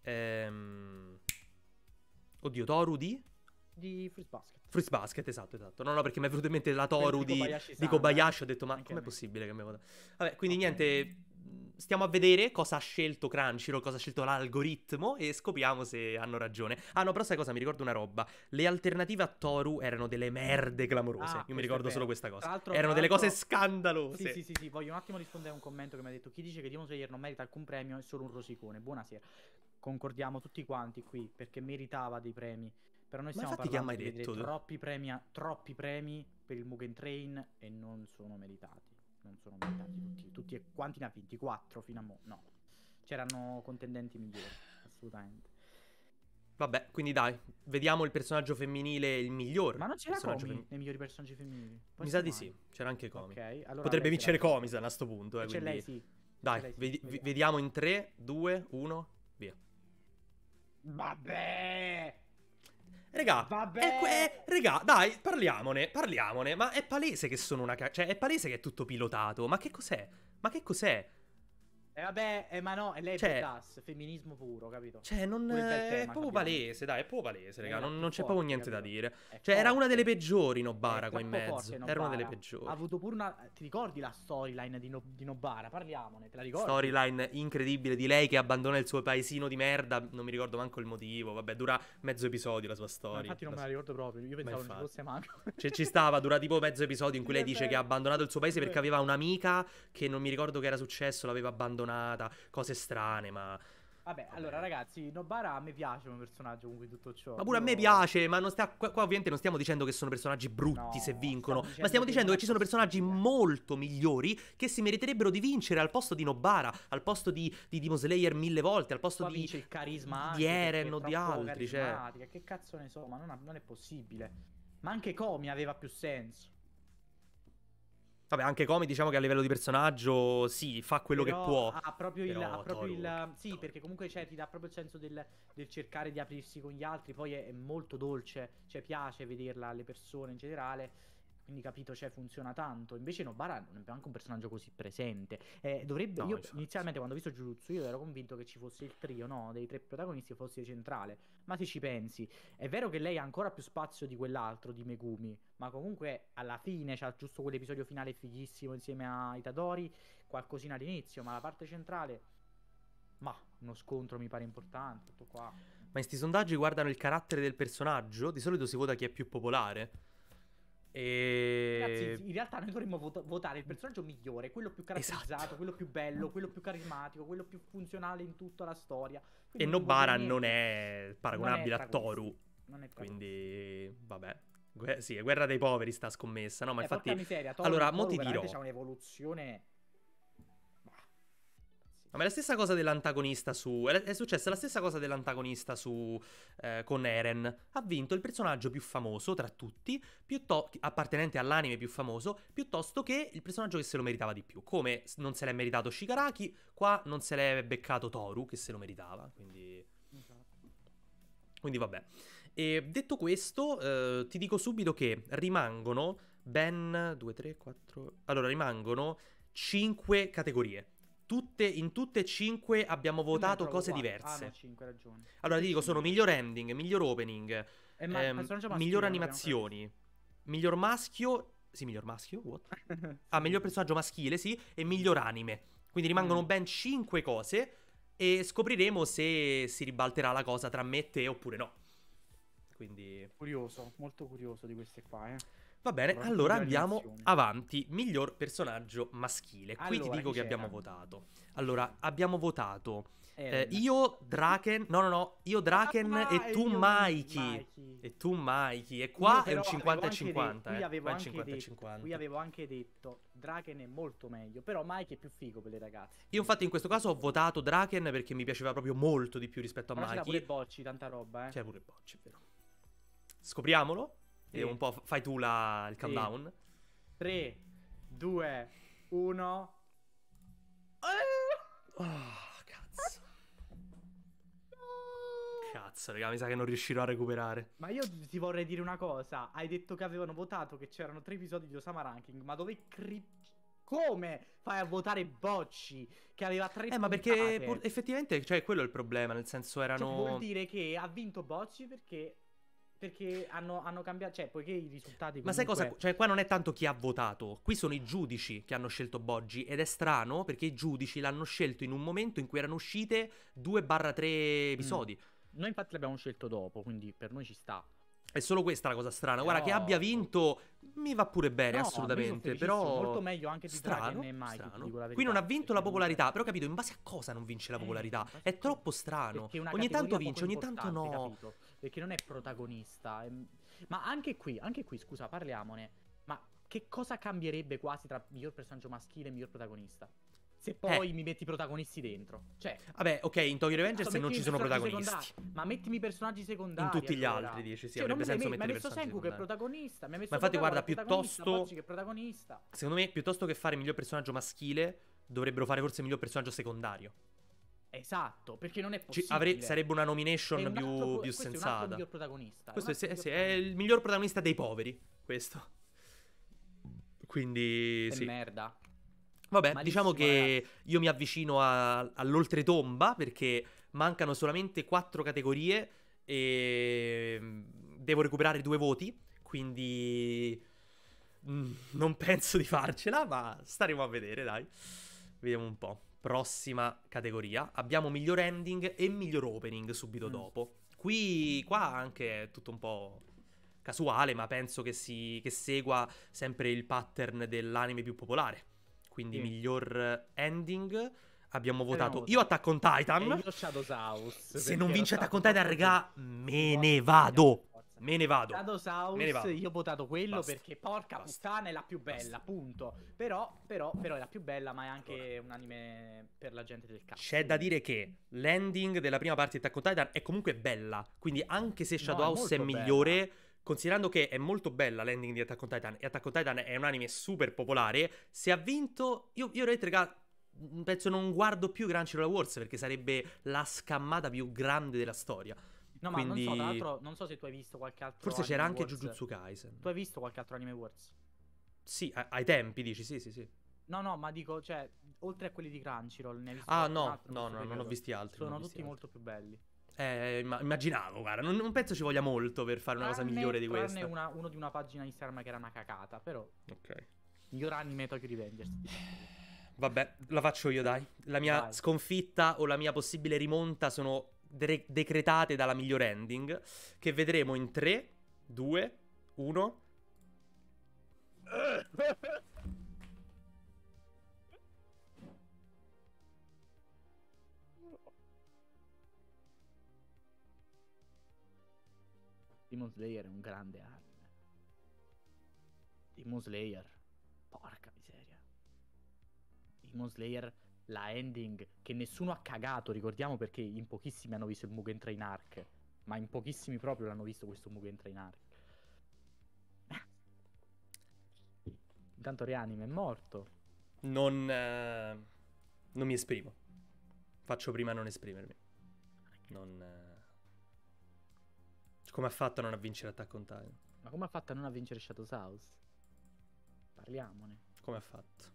ehm, Oddio, Toru di... di Fruits Basket. Fruits Basket, esatto, esatto. No, no, perché mi è venuto in mente la Quello Toru di di, Kobayashi-sama, di Kobayashi. eh. Ho detto, ma Anche a com'è me. possibile che mi voto? Vabbè, quindi Ok. niente. Stiamo a vedere cosa ha scelto Crunchyroll, cosa ha scelto l'algoritmo e scopriamo se hanno ragione. Ah no, però sai cosa? Mi ricordo una roba. Le alternative a Toru erano delle merde clamorose. Ah, Io mi questo è ricordo vero. solo questa cosa. Tra l'altro- Erano tra delle cose l'altro- scandalose. Sì, sì, sì, sì, voglio un attimo rispondere a un commento che mi ha detto chi dice che Demon Slayer non merita alcun premio è solo un rosicone. Buonasera. Concordiamo tutti quanti qui perché meritava dei premi. Però noi Ma stiamo infatti chi ha parlando mai di vedere detto? troppi premi, a- troppi premi per il Mugen Train e non sono meritati. Non sono meritati tutti. Tutti e quanti ne ha vinti? Quattro fino a mo'. No. C'erano contendenti migliori, assolutamente. Vabbè, quindi dai, vediamo il personaggio femminile, il miglior Ma non c'era personaggio Komi fem- nei migliori personaggi femminili? Può Mi sa essere di mai? sì, c'era anche Komi. Ok, allora Potrebbe lei vincere c'era- Komi a sto punto, eh, C'è quindi... lei, sì. Dai, C'è lei, sì, vedi- vediamo. vediamo in tre, due, uno, via. Vabbè! Regà, Vabbè! è que- è- regà, dai, parliamone, parliamone. Ma è palese che sono una ca- cioè, è palese che è tutto pilotato. Ma che cos'è? Ma che cos'è? E vabbè, eh, ma no, è lei Cioè- è das, femminismo puro, capito? Cioè, non Pure il bel è tema proprio che abbiamo. palese, dai, è proprio palese, regà. Era Non, più non c'è forte, proprio niente da capito? dire. È Cioè, era forte. una delle peggiori Nobara È qua in troppo mezzo. forte Era una delle Nobara. peggiori. Ha avuto pure una... Ti ricordi la storyline di, no... di Nobara? Parliamone, te la ricordi? Storyline incredibile di lei che abbandona il suo paesino di merda. Non mi ricordo manco il motivo. Vabbè, dura mezzo episodio la sua Ma storia. infatti non me La- la ricordo proprio, io pensavo non ci infatti. fosse manco. Cioè, ci stava, dura tipo mezzo episodio in cui Sì, lei è dice che vero. ha abbandonato il suo paese È perché vero. aveva un'amica che non mi ricordo che era successo, l'aveva abbandonata, cose strane, ma... Vabbè, allora ragazzi, Nobara a me piace come personaggio comunque tutto ciò. Ma pure a me Io- piace, ma non sta... qua, qua ovviamente non stiamo dicendo che sono personaggi brutti No, se vincono, stiamo ma stiamo dicendo dicendo che che ci sono non è personaggi possibile. molto migliori che si meriterebbero di vincere al posto di Nobara, al posto di, di Demon Slayer mille volte, al posto Qua di... vince il carisma di anche, perché Eren è o di troppo altri, cioè... carismatica. Che cazzo ne so, ma non, ha- non è possibile. Ma anche Komi aveva più senso. Vabbè, anche Komi diciamo che a livello di personaggio, sì, fa quello Però che può. Ha proprio il, Però ha proprio Toru- il sì, Toru. perché comunque cioè, ti dà proprio il senso del, del cercare di aprirsi con gli altri. Poi è, è molto dolce, cioè piace vederla alle persone in generale. Quindi capito, cioè funziona tanto. Invece Nobara non è anche un personaggio così presente. Eh, dovrebbe, No, io infatti. inizialmente quando ho visto Jujutsu io ero convinto che ci fosse il trio, no, dei tre protagonisti fosse centrale. Ma se ci pensi, è vero che lei ha ancora più spazio di quell'altro, di Megumi, ma comunque alla fine c'ha giusto quell'episodio finale fighissimo insieme a Itadori, qualcosina all'inizio, ma la parte centrale, ma uno scontro mi pare importante, tutto qua. Ma in sti sondaggi guardano il carattere del personaggio, di solito si vota chi è più popolare. Ragazzi, E... in realtà noi dovremmo vota- votare il personaggio migliore, quello più caratterizzato, Esatto. quello più bello, quello più carismatico, quello più funzionale in tutta la storia. E Quindi non voto Nobara non niente. è Non è paragonabile a tra questi. Toru. Non è tra questi. Quindi, vabbè. Gue- sì, è guerra dei poveri sta scommessa, no? Ma Eh, porca infatti... miseria, Toru, Allora, mo Toru ti veramente dirò. c'ha un'evoluzione. Bah, Ma è la stessa cosa dell'antagonista su... È è successa la stessa cosa dell'antagonista su... eh, con Eren. Ha vinto il personaggio più famoso tra tutti, piutto- appartenente all'anime più famoso, piuttosto che il personaggio che se lo meritava di più. Come s- non se l'è meritato Shigaraki, qua non se l'è beccato Toru, che se lo meritava. Quindi... esatto. Quindi vabbè. E detto questo, eh, ti dico subito che rimangono ben due, tre, quattro... Allora, rimangono cinque categorie. Tutte, in tutte e cinque abbiamo Io me ne votato trovo cose quattro. diverse. Ah, no, cinque ragioni. Allora, Tutte ti dico, sono cinque. miglior ending, miglior opening, Eh, ma il ehm, personaggio maschile miglior non l'abbiamo animazioni, miglior maschio... Sì, miglior maschio? What? ancora Ah, visto. miglior personaggio maschile, sì, e miglior anime. Quindi rimangono Mm. ben cinque cose e scopriremo se si ribalterà la cosa tra me e te oppure no. Quindi... Curioso, molto curioso di queste qua, eh. Va bene, Soprattutto allora le andiamo animazioni. avanti. Miglior personaggio maschile. Qui ti Allora, dico chi che c'era? abbiamo votato. Allora, abbiamo votato eh, Eren. io, Draken. No, no, no. Io, Draken Ah, e tu, io, Mikey. Mikey. E tu, Mikey. E Io qua è però un cinquanta e avevo anche de- cinquanta. qui Eh. avevo Qua è un anche cinquanta e detto, cinquanta. qui avevo anche detto Draken è molto meglio, però Mike è più figo per le ragazze. Io, infatti, in questo caso ho votato Draken perché mi piaceva proprio molto di più rispetto a Però c'era pure Mikey. Bocci, tanta roba, eh. C'è pure Bocci, è vero. Scopriamolo. Sì. Vediamo un po'. Fai tu la, il Sì. countdown. tre, due, uno. Oh, cazzo. Cazzo, raga, mi sa che non riuscirò a recuperare. Ma io ti vorrei dire una cosa. Hai detto che avevano votato che c'erano tre episodi di Osama Ranking, ma dove cri... come fai a votare Bocci che aveva tre Eh, ma perché puntate? pur- effettivamente, cioè, quello è il problema, nel senso Cioè, erano... vuol dire che ha vinto Bocci perché perché hanno, hanno cambiato, cioè, poiché i risultati Ma sai cosa? comunque... Cioè, qua non è tanto chi ha votato, qui sono i giudici che hanno scelto Boggi. Ed è strano perché i giudici l'hanno scelto in un momento in cui erano uscite due tre episodi. Mm. Noi infatti l'abbiamo scelto dopo, quindi per noi ci sta. È solo questa la cosa strana. Guarda, che Però- abbia vinto mi va pure bene, No, assolutamente. io sono felicissimo, Però molto meglio anche di strano, Draken e Mikey, ti strano. dico la Qui verità, non ha vinto la perché popolarità, però capito, in base a cosa non vince la Eh, popolarità? in base a È cosa? troppo strano. Perché è una Ogni tanto categoria vince, poco ogni tanto importante, no. capito? Perché non è protagonista. è- Ma anche qui, anche qui, scusa, parliamone. Ma che cosa cambierebbe quasi tra miglior personaggio maschile e miglior protagonista? Se poi Eh. mi metti i protagonisti dentro. Cioè, Vabbè, ok, in Tokyo Revengers cazzo, non ci mettimi sono personaggi protagonisti. secondari. Ma mettimi i personaggi secondari. In tutti gli allora. altri, dici, sì, Cioè, non avrebbe me ne senso met- mi hai mettere messo personaggi Senku che è secondari. protagonista. Mi hai messo Ma infatti, Kotaro guarda, che è protagonista, piuttosto- Bocci che è protagonista. Secondo me, piuttosto che fare miglior personaggio maschile, dovrebbero fare forse miglior personaggio secondario. Esatto, perché non è Ci- possibile. avre- sarebbe una nomination È un più, altro- più questo è un altro sensata. miglior protagonista. Questo è, un altro sì, sì, miglior è il miglior protagonista dei poveri. Questo. Quindi, È sì. merda. Vabbè, Malissimo, diciamo che ragazzi. io mi avvicino a- all'oltretomba perché mancano solamente quattro categorie e mm, devo recuperare due voti, quindi mm, non penso di farcela, ma staremo a vedere, dai. Vediamo un po'. Prossima categoria. Abbiamo miglior ending e miglior opening subito Mm. dopo. Qui, qua anche è tutto un po' casuale, ma penso che, si, che segua sempre il pattern dell'anime più popolare. Quindi Sì. miglior ending abbiamo votato votato. io Attack on E Titan. io Shadows House. Se perché non ero vince stato Attack on Titan, troppo raga, giù. me Forza, ne vado. forza. Me ne vado. Shadows Me ne House, vado. io ho votato quello Basta. perché porca Basta. puttana è la più bella, Basta. punto. Però, però, però è la più bella, ma è anche un anime per la gente del cazzo. C'è da dire che l'ending della prima parte di Attack on Titan è comunque bella. Quindi anche se Shadow è House è, molto migliore, considerando che è molto bella l'ending di Attack on Titan e Attack on Titan è un anime super popolare, se ha vinto, io, io veramente, raga, penso non guardo più Crunchyroll Awards perché sarebbe la scammata più grande della storia. No, ma Quindi non so, tra l'altro, non so se tu hai visto qualche altro forse c'era Anime anche Awards. Jujutsu Kaisen. Tu hai visto qualche altro Anime Awards? Sì, a- ai tempi dici, sì, sì, sì. No, no, ma dico, cioè, oltre a quelli di Crunchyroll, ne hai visto Ah, qualcun no, altro in no, questo no, non ho periodo? visti altri. non Sono ho visti tutti altri. molto più belli. Eh, imma- immaginavo, guarda, non, non penso ci voglia molto per fare una cosa Tranne- migliore di tranne questa. una- uno di una pagina Instagram che era una cacata, però Ok. miglior anime Tokyo Revengers. Vabbè, la faccio io, dai. La mia Vai. sconfitta o la mia possibile rimonta sono de- decretate dalla miglior ending, che vedremo in tre, due, uno. Demon Slayer è un grande anime. Demon Slayer, porca miseria. Demon Slayer, la ending che nessuno ha cagato, ricordiamo, perché in pochissimi hanno visto il Mugen Train Arc, ma in pochissimi proprio l'hanno visto questo Mugen Train Arc. Intanto Reanime è morto. Non, eh, non mi esprimo. Faccio prima a non esprimermi. Non... eh, Come ha fatto a non a vincere Attack on Titan? Ma come ha fatto a non a vincere Shadows House? Parliamone. Come ha fatto?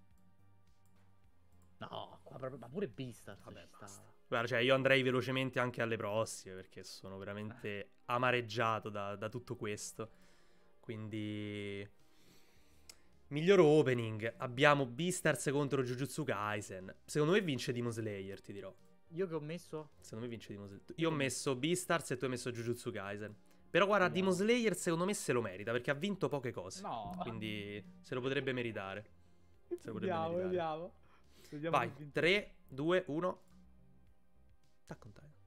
No, qua proprio, ma pure Beastars. Vabbè, ci sta. basta. Guarda, cioè io andrei velocemente anche alle prossime perché sono veramente amareggiato da, da tutto questo. Quindi... miglior opening. Abbiamo Beastars contro Jujutsu Kaisen. Secondo me vince Demon Slayer, ti dirò. Io che ho messo... Secondo me vince Demon Slayer. Io ho messo Beastars e tu hai messo Jujutsu Kaisen. Però guarda, No. Demon Slayer secondo me se lo merita perché ha vinto poche cose. No. Quindi se lo potrebbe meritare. Se lo potrebbe Vediamo, meritare. vediamo. Vediamo Vai, chi vince. tre, due, uno. Attack on Titan.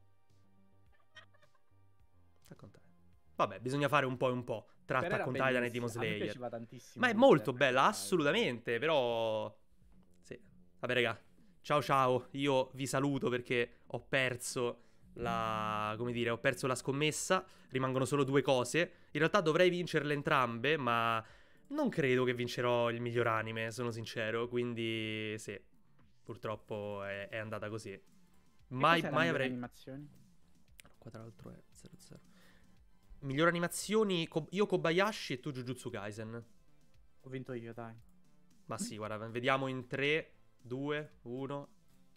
Attack on Titan. Vabbè, bisogna fare un po' e un po' tra Però Attack era on Titan e Demon bellissima. A me Slayer. piaceva tantissimo. Ma è questa molto Attack on bella, Titan. assolutamente, però... Sì. Vabbè, raga, ciao ciao, io vi saluto perché ho perso la... come dire, ho perso la scommessa, rimangono solo due cose. In realtà dovrei vincerle entrambe, ma non credo che vincerò il miglior anime, sono sincero, quindi sì, purtroppo è, è andata così. Che Mai, cos'era mai migliore avrei... animazioni? Qua tra l'altro è zero zero. Miglior animazioni, Ko- io Kobayashi e tu Jujutsu Kaisen. Ho vinto io, dai. Ma sì, guarda, vediamo in tre, due, uno.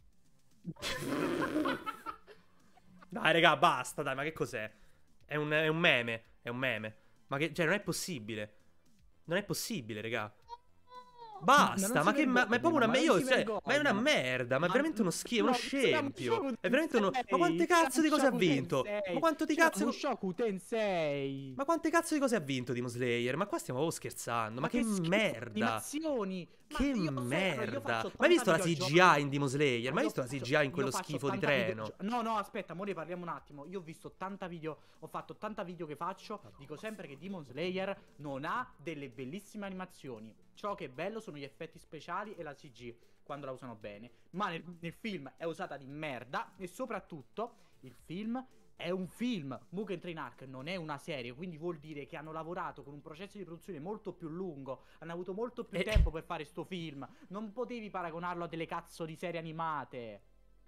Dai, raga, basta, dai, ma che cos'è? È un, è un meme, è un meme. Ma che, cioè, non è possibile. Non è possibile, raga. Basta, Ma non ma si che, ma, ma è proprio una, vergognano, me- ma io, non si cioè, ma è una vergognano. merda, ma è Ma- veramente uno schifo, uno no, scempio. È veramente uno... Tensei, Ma quante cazzo di cose ha Mushoku vinto? Tensei, Ma quanto di c'era cazzo... Mushoku Tensei. Ma quante cazzo di cose ha vinto Demon Slayer? Ma qua stiamo proprio scherzando. Ma, che, schifo, merda. Animazioni. Ma Che io so- io merda. faccio Ma hai visto la ottanta C G videogiochi. I in Demon Slayer? Ma Ma hai io visto la faccio- C G I in io quello faccio schifo di ottanta treno? videogio- No, no, aspetta, mo ne parliamo un attimo. Io ho visto ottanta video, ho fatto ottanta video che faccio. Dico sempre che Demon Slayer non ha delle bellissime animazioni. Ciò che è bello sono gli effetti speciali e la C G quando la usano bene. Ma nel, nel film è usata di merda. E soprattutto il film è un film. Mugen Train Arc non è una serie, quindi vuol dire che hanno lavorato con un processo di produzione molto più lungo. Hanno avuto molto più E- tempo per fare sto film. Non potevi paragonarlo a delle cazzo di serie animate.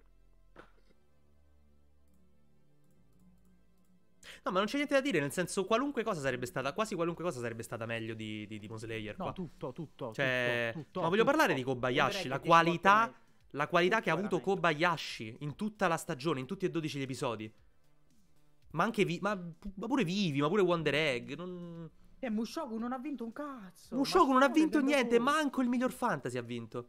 No, ma non c'è niente da dire, nel senso qualunque cosa sarebbe stata, quasi qualunque cosa sarebbe stata meglio di, di Demon Slayer No, qua. tutto, tutto. Cioè, tutto, tutto, ma voglio tutto. parlare di Kobayashi, Wonder la Egg dieci volte qualità, meglio. la qualità Tutto che ha era avuto meglio. Kobayashi in tutta la stagione, in tutti e dodici gli episodi. Ma anche vi- ma, ma pure Vivi, ma pure Wonder Egg, non... E Mushoku non ha vinto un cazzo. Mushoku Ma non ha state vinto vedendo niente, voi? manco il miglior fantasy ha vinto.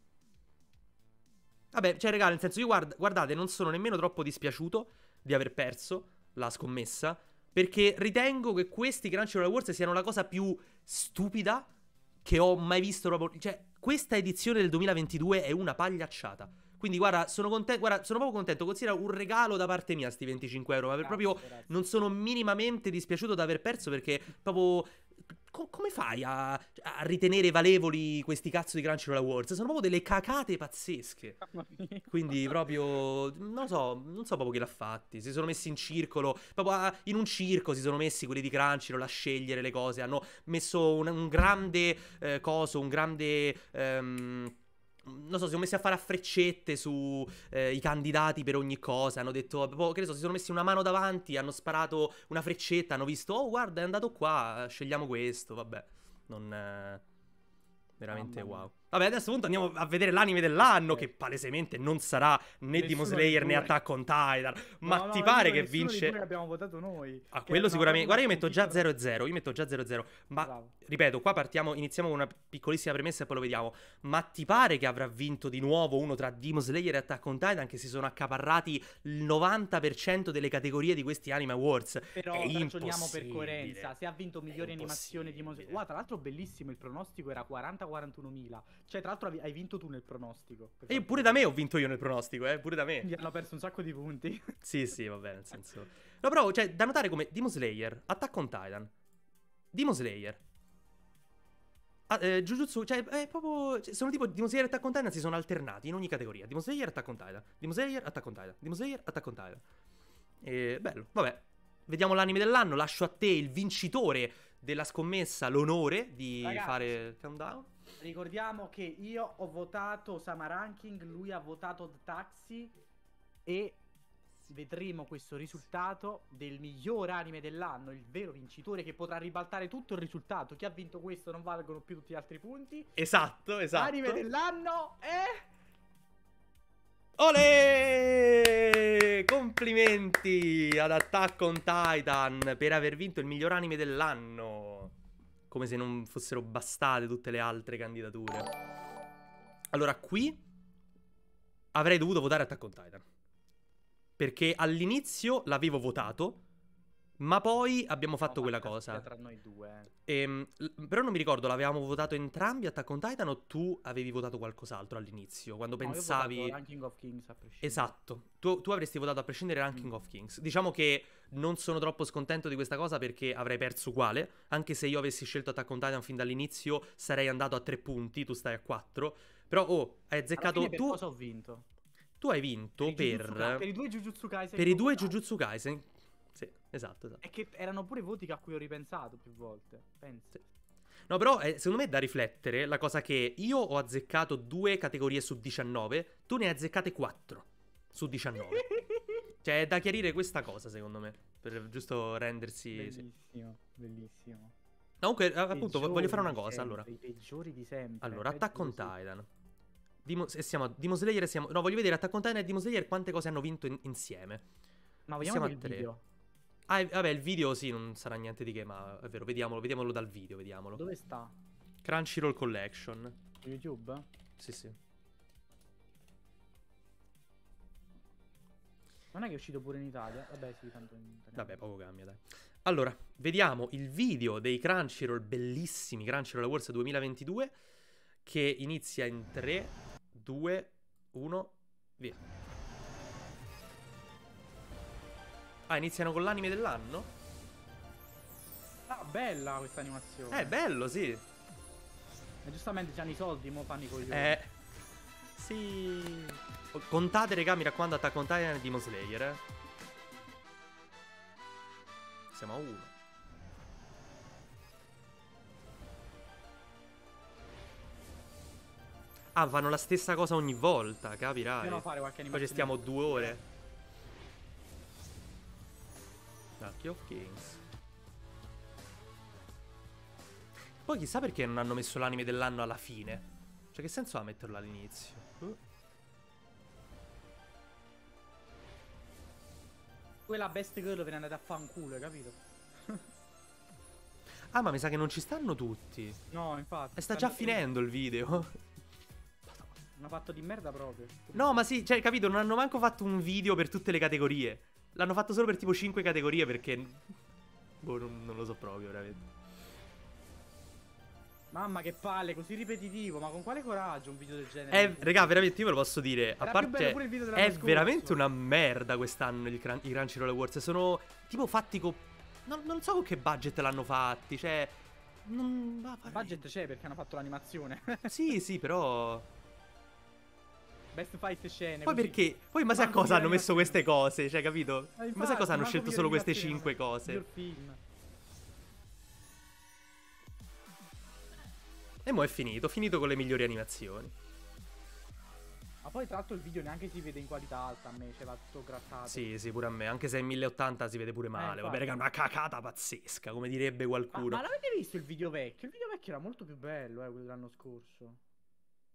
Vabbè, cioè, raga, nel senso, io guard- guardate, non sono nemmeno troppo dispiaciuto di aver perso la scommessa, perché ritengo che questi Crunchyroll Awards siano la cosa più stupida che ho mai visto proprio. Cioè, questa edizione del duemilaventidue è una pagliacciata. Quindi, guarda, sono contento, guarda, sono proprio contento. Considera un regalo da parte mia, sti venticinque euro. Ma per Grazie, proprio grazie. non sono minimamente dispiaciuto di aver perso, perché proprio. co- come fai a, a ritenere valevoli questi cazzo di Crunchyroll Awards? Sono proprio delle cacate pazzesche. Mamma mia. Quindi proprio, non lo so, non so proprio chi l'ha fatti. Si sono messi in circolo, proprio a- in un circo si sono messi quelli di Crunchyroll a scegliere le cose. Hanno messo un, un grande eh, coso, un grande... ehm, non so, si sono messi a fare a freccette su eh, i candidati per ogni cosa. Hanno detto, proprio, che ne so, si sono messi una mano davanti, hanno sparato una freccetta, hanno visto, oh guarda è andato qua, scegliamo questo, vabbè. Non... eh, veramente Mamma mia. wow. Vabbè, adesso appunto andiamo a vedere l'anime dell'anno, Ok. che palesemente non sarà né Nessuno Demon dei Slayer né due. Attack on Titan. Ma No, no, ti io pare dico che nessuno dei vince... due che abbiamo votato noi. Ah, che quello erano sicuramente. Guarda, proprio io una metto già sconfitta- zero zero. Io metto già zero zero. Ma, Bravo. ripeto, qua partiamo, iniziamo con una piccolissima premessa e poi lo vediamo. Ma ti pare che avrà vinto di nuovo uno tra Demon Slayer e Attack on Titan, che si sono accaparrati il novanta per cento delle categorie di questi Anime Awards? Però È ragioniamo per impossibile. coerenza. Se ha vinto migliore animazione di Mos- impossibile. Guarda, tra l'altro bellissimo, il pronostico era quaranta quarantuno mila. Cioè, tra l'altro hai hai vinto tu nel pronostico. per E io farti pure da me vedere. ho vinto io nel pronostico, eh, pure da me. Quindi hanno perso un sacco di punti. Sì, sì, va bene, nel senso... No, però, cioè, da notare come Demon Slayer, Attack on Titan, Demon Slayer, ah, eh, Jujutsu, cioè, è proprio... cioè, sono tipo Demon Slayer e Attack on Titan si sono alternati in ogni categoria. Demon Slayer, Attack on Titan, Demon Slayer, Attack on Titan, Demon Slayer, Attack on Titan. E, bello, vabbè. Vediamo l'anime dell'anno, lascio a te, il vincitore della scommessa, l'onore di Ragazzi. fare il countdown. Ricordiamo che io ho votato Sama Ranking, lui ha votato The Taxi e vedremo questo risultato del miglior anime dell'anno, il vero vincitore che potrà ribaltare tutto il risultato. Chi ha vinto questo non valgono più tutti gli altri punti. Esatto, esatto. Anime dell'anno è... Olè! Complimenti ad Attack on Titan per aver vinto il miglior anime dell'anno. Come se non fossero bastate tutte le altre candidature. Allora, qui avrei dovuto votare Attack on Titan. Perché all'inizio l'avevo votato, ma poi abbiamo fatto No, quella ma cosa. tra noi due. Ehm, l- però non mi ricordo, l'avevamo votato entrambi Attack on Titan o tu avevi votato qualcos'altro all'inizio, quando No, io ho pensavi... votato Ranking of Kings a prescindere. Esatto, tu, tu avresti votato a prescindere Ranking Mm. of Kings. Diciamo che non sono troppo scontento di questa cosa perché avrei perso uguale. Anche se io avessi scelto Attack on Titan fin dall'inizio sarei andato a tre punti, tu stai a quattro. Però oh, hai Alla azzeccato... fine per Tu, cosa ho vinto? tu hai vinto i Jujutsu Ka- per... per i due Jujutsu Kaisen Per che i ho due votato. Jujutsu Kaisen. Sì, esatto, esatto. E che erano pure voti a cui ho ripensato più volte. Penso. Sì. No, però eh, secondo me è da riflettere la cosa che io ho azzeccato due categorie su diciannove, tu ne hai azzeccate quattro su diciannove. Cioè, è da chiarire questa cosa, secondo me. Per giusto rendersi. Sì. Bellissimo, bellissimo. Comunque, eh, appunto, Peggiori voglio fare una di cosa. sempre, Allora, I peggiori di sempre. allora peggio Attack on così. Titan. Dimo, se siamo a Demon Slayer e siamo. No, voglio vedere Attack on Titan e Demon Slayer quante cose hanno vinto in- insieme. Ma Siamo vediamo a il tre. video. Ah, e- vabbè, il video sì, non sarà niente di che, ma è vero, vediamolo, vediamolo dal video, vediamolo. Dove sta? Crunchyroll Collection. Su YouTube? Sì, sì. Non è che è uscito pure in Italia? Vabbè, sì, tanto in italiano. Vabbè, poco cambia, dai. Allora, vediamo il video dei Crunchyroll, bellissimi Crunchyroll Awards duemilaventidue, che inizia in tre, due, uno, via. Ah, iniziano con l'anime dell'anno? Ah, bella questa animazione. Eh, bello, sì. E giustamente c'hanno i soldi, mo fanno i coglioni. Eh, sì. Contate, raga, mi raccomando, Attack on Titan e Demon Slayer, eh. Siamo a uno. Ah, fanno la stessa cosa ogni volta, capirai. Dobbiamo fare qualche Poi animazione. ci stiamo due ore. Lucky of Kings. Poi chissà perché non hanno messo l'anime dell'anno alla fine. Cioè, che senso ha metterlo all'inizio? Uh. Quella best girl ve ne andate a fanculo, hai capito? Ah, ma mi sa che non ci stanno tutti. No, infatti. E sta già stanno- finendo il video. Hanno fatto di merda proprio. No, ma sì, cioè, capito, non hanno manco fatto un video per tutte le categorie. L'hanno fatto solo per tipo cinque categorie perché... Boh, non, non lo so proprio, veramente. Mamma che palle, così ripetitivo. Ma con quale coraggio un video del genere? Eh, regà, veramente io ve lo posso dire. A Era più bello parte... pure il video dell'anno È scorso. veramente una merda quest'anno il Cran- i Crunchyroll Awards. Sono tipo fatti con... Non, non so con che budget l'hanno fatti, cioè... Non... va- Il budget c'è perché hanno fatto l'animazione. Sì, sì, però... Best fight scene. Poi così. perché? Poi in base a Manco cosa hanno migliore messo queste cose? Cioè, capito? Ma In base a infatti, cosa hanno manco scelto migliore solo queste animazione, cinque cose? miglior film. E mo' è finito, finito con le migliori animazioni. Ma poi tra l'altro il video neanche si vede in qualità alta a me, cioè va tutto grattato. Sì, sì, pure a me. Anche se è mille ottanta si vede pure male. Vabbè, infatti. raga, una cacata pazzesca, come direbbe Ma, qualcuno. ma l'avete visto il video vecchio? Il video vecchio era molto più bello, eh, quello dell'anno scorso.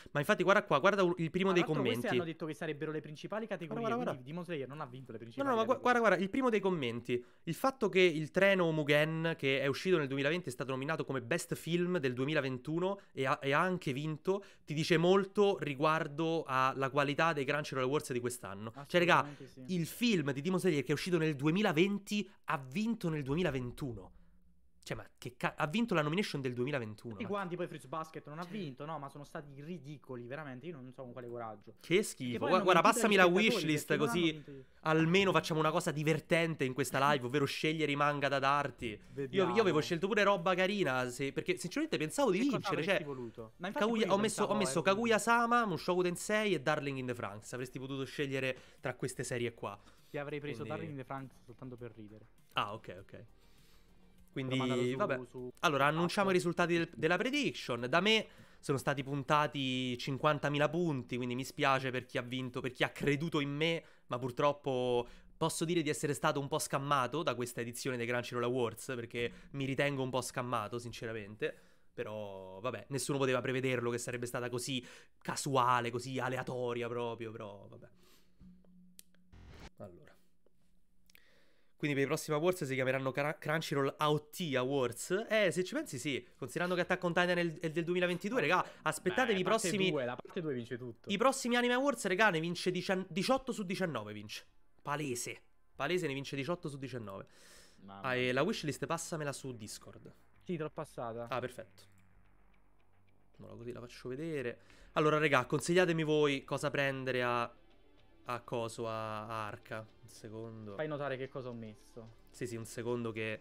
Ma infatti guarda qua, guarda il primo Tra dei l'altro queste commenti. hanno detto che sarebbero le principali categorie, Guarda, guarda, quindi Demon Slayer non ha vinto le No, principali no, ma gu- categorie. guarda, guarda, il primo dei commenti. Il fatto che il treno Mugen, che è uscito nel duemilaventi, è stato nominato come Best Film del duemilaventuno e ha, e ha anche vinto, ti dice molto riguardo alla qualità dei Crunchyroll Awards di quest'anno. Cioè, raga, Assolutamente sì. il film di Demon Slayer che è uscito nel duemilaventi ha vinto nel duemilaventuno. Cioè, ma che ca- ha vinto la nomination del duemilaventuno. I ma- guanti poi Fruits Basket non ha Cioè- vinto, no, ma sono stati ridicoli, veramente, io non so con quale coraggio. Che Che schifo. poi Gua- hanno Guarda, mentito passami agli la spettatori, wishlist perché non hanno così vinto- almeno facciamo una cosa divertente in questa live, ovvero scegliere i manga da darti. Io, Vediamo. io avevo scelto pure roba carina, se- perché sinceramente pensavo di Che cosa vincere. avresti Cioè, voluto? Ma infatti Kaguya- pure io ho messo, ho pensavo, messo ero- Kaguya-sama, Mushoku Tensei e Darling in the Franxx. Avresti potuto scegliere tra queste serie qua. Ti avrei preso Quindi- Darling in the Franxx soltanto per ridere. Ah, ok, ok. L'ho mandato Quindi, su- vabbè. su- Allora, su annunciamo i Upload. risultati del- della prediction. Da me sono stati puntati cinquantamila punti, quindi mi spiace per chi ha vinto, per chi ha creduto in me, ma purtroppo posso dire di essere stato un po' scammato da questa edizione dei Crunchyroll Awards, perché mi ritengo un po' scammato, sinceramente. Però, vabbè, nessuno poteva prevederlo che sarebbe stata così casuale, così aleatoria proprio, però, vabbè. Allora. Quindi per i prossimi awards si chiameranno Cra- Crunchyroll A O T Awards. Eh, se ci pensi sì, considerando che Attack on Titan è, il- è del duemilaventidue, raga, aspettatevi Beh, i parte prossimi... due, la parte due vince tutto. I prossimi Anime Awards, raga, ne vince dician- diciotto su diciannove, vince. Palese. Palese ne vince diciotto su diciannove. Mamma Ah, e mia. la wishlist passamela su Discord. Sì, te l'ho passata. Ah, perfetto. Ora così la faccio vedere. Allora, raga, consigliatemi voi cosa prendere a... a coso, a, a Arca. Un secondo. Fai notare che cosa ho messo. Sì, sì, un secondo che...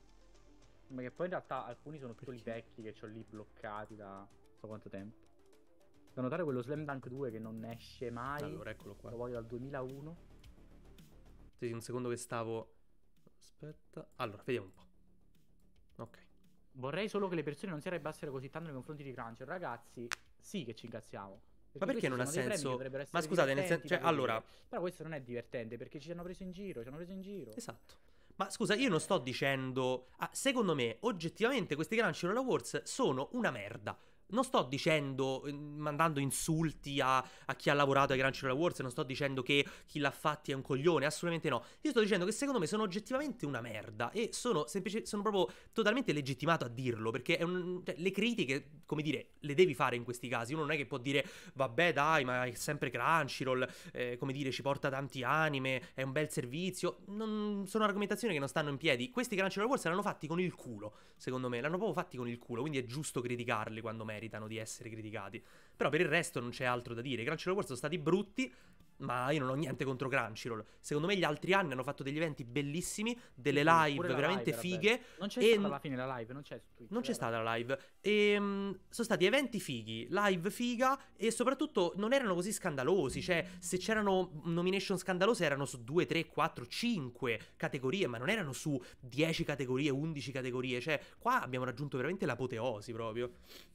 Ma che poi in realtà alcuni sono titoli Perché? vecchi che ho lì bloccati da non so quanto tempo. Da notare quello Slam Dunk due che non esce mai. Allora, eccolo qua. Lo voglio dal duemilauno. Sì, sì, un secondo che stavo... Aspetta. Allora, vediamo un po'. Ok. Vorrei solo che le persone non si arrabbiassero così tanto nei confronti di Crunchyroll. Ragazzi, sì che ci incazziamo. Ma perché questi non ha sono dei premi che senso? dovrebbero Ma essere scusate, nel sen- divertenti cioè, da vedere. allora- Però questo non è divertente perché ci hanno preso in giro, ci hanno preso in giro. Esatto. Ma scusa, io non sto dicendo... Ah, secondo me, oggettivamente, questi Crunchyroll Awards sono una merda. Non sto dicendo, eh, mandando insulti a, a chi ha lavorato ai Crunchyroll Awards, non sto dicendo che chi l'ha fatti è un coglione, assolutamente no. Io sto dicendo che secondo me sono oggettivamente una merda e sono semplice, sono proprio totalmente legittimato a dirlo, perché è un, cioè, le critiche, come dire, le devi fare in questi casi. Uno non è che può dire, vabbè dai, ma è sempre Crunchyroll, eh, come dire, ci porta tanti anime, è un bel servizio. Non, sono argomentazioni che non stanno in piedi. Questi Crunchyroll Awards l'hanno fatti con il culo, secondo me, l'hanno proprio fatti con il culo, quindi è giusto criticarli quando meritano di essere criticati. Però per il resto non c'è altro da dire. I Crunchyroll Awards sono stati brutti, ma io non ho niente contro Crunchyroll. Secondo me gli altri anni hanno fatto degli eventi bellissimi, delle Sì, live pure la veramente live era fighe. Non c'è E- stata alla fine la live, non c'è su Twitch. Non c'è vero? stata la live. E mm, sono stati eventi fighi, live figa e soprattutto non erano così scandalosi. Cioè, se c'erano nomination scandalose erano su due, tre, quattro, cinque categorie, ma non erano su dieci categorie, undici categorie. Cioè, qua abbiamo raggiunto veramente l'apoteosi proprio.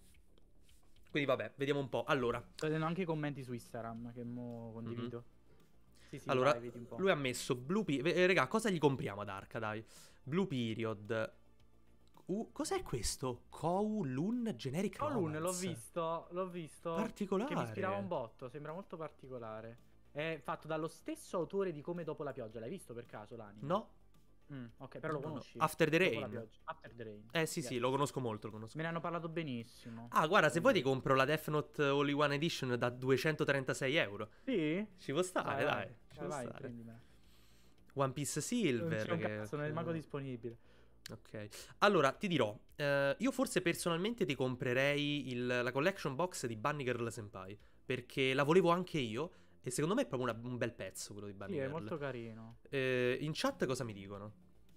Quindi vabbè, vediamo un po'. Allora, Sto vedendo anche i commenti su Instagram che mo condivido. Sì, sì, allora vai, vedi un po'. lui ha messo Blue Period. Eh, raga, cosa gli compriamo ad Arca, dai? Blue Period. Uh, cos'è questo? Kowloon Generic Kowloon, l'ho Romance. visto, l'ho visto. Particolare. Che mi ispirava un botto, sembra molto particolare. È fatto dallo stesso autore di Come dopo la pioggia. L'hai visto per caso l'anime? No. Mm, ok, però lo No, no. conosci. After the Dopo la Rain. pioggia. After the Rain. Eh sì, Yes. sì, lo conosco molto, lo conosco. Me ne hanno parlato benissimo. Ah, guarda, se vuoi ti compro la Death Note Only One Edition da duecentotrentasei euro. Sì? Ci può stare, Vai, dai. vai, Ci vai, può vai, stare. prendimela. One Piece Non Silver. c'è un che- cazzo, non è manco disponibile. Ok. Allora, ti dirò, eh, io forse personalmente ti comprerei il- la collection box di Bunny Girl Senpai, perché la volevo anche io e secondo me è proprio una- un bel pezzo quello di Bunny Sì, è Girl. molto carino. Eh, in chat cosa mi dicono?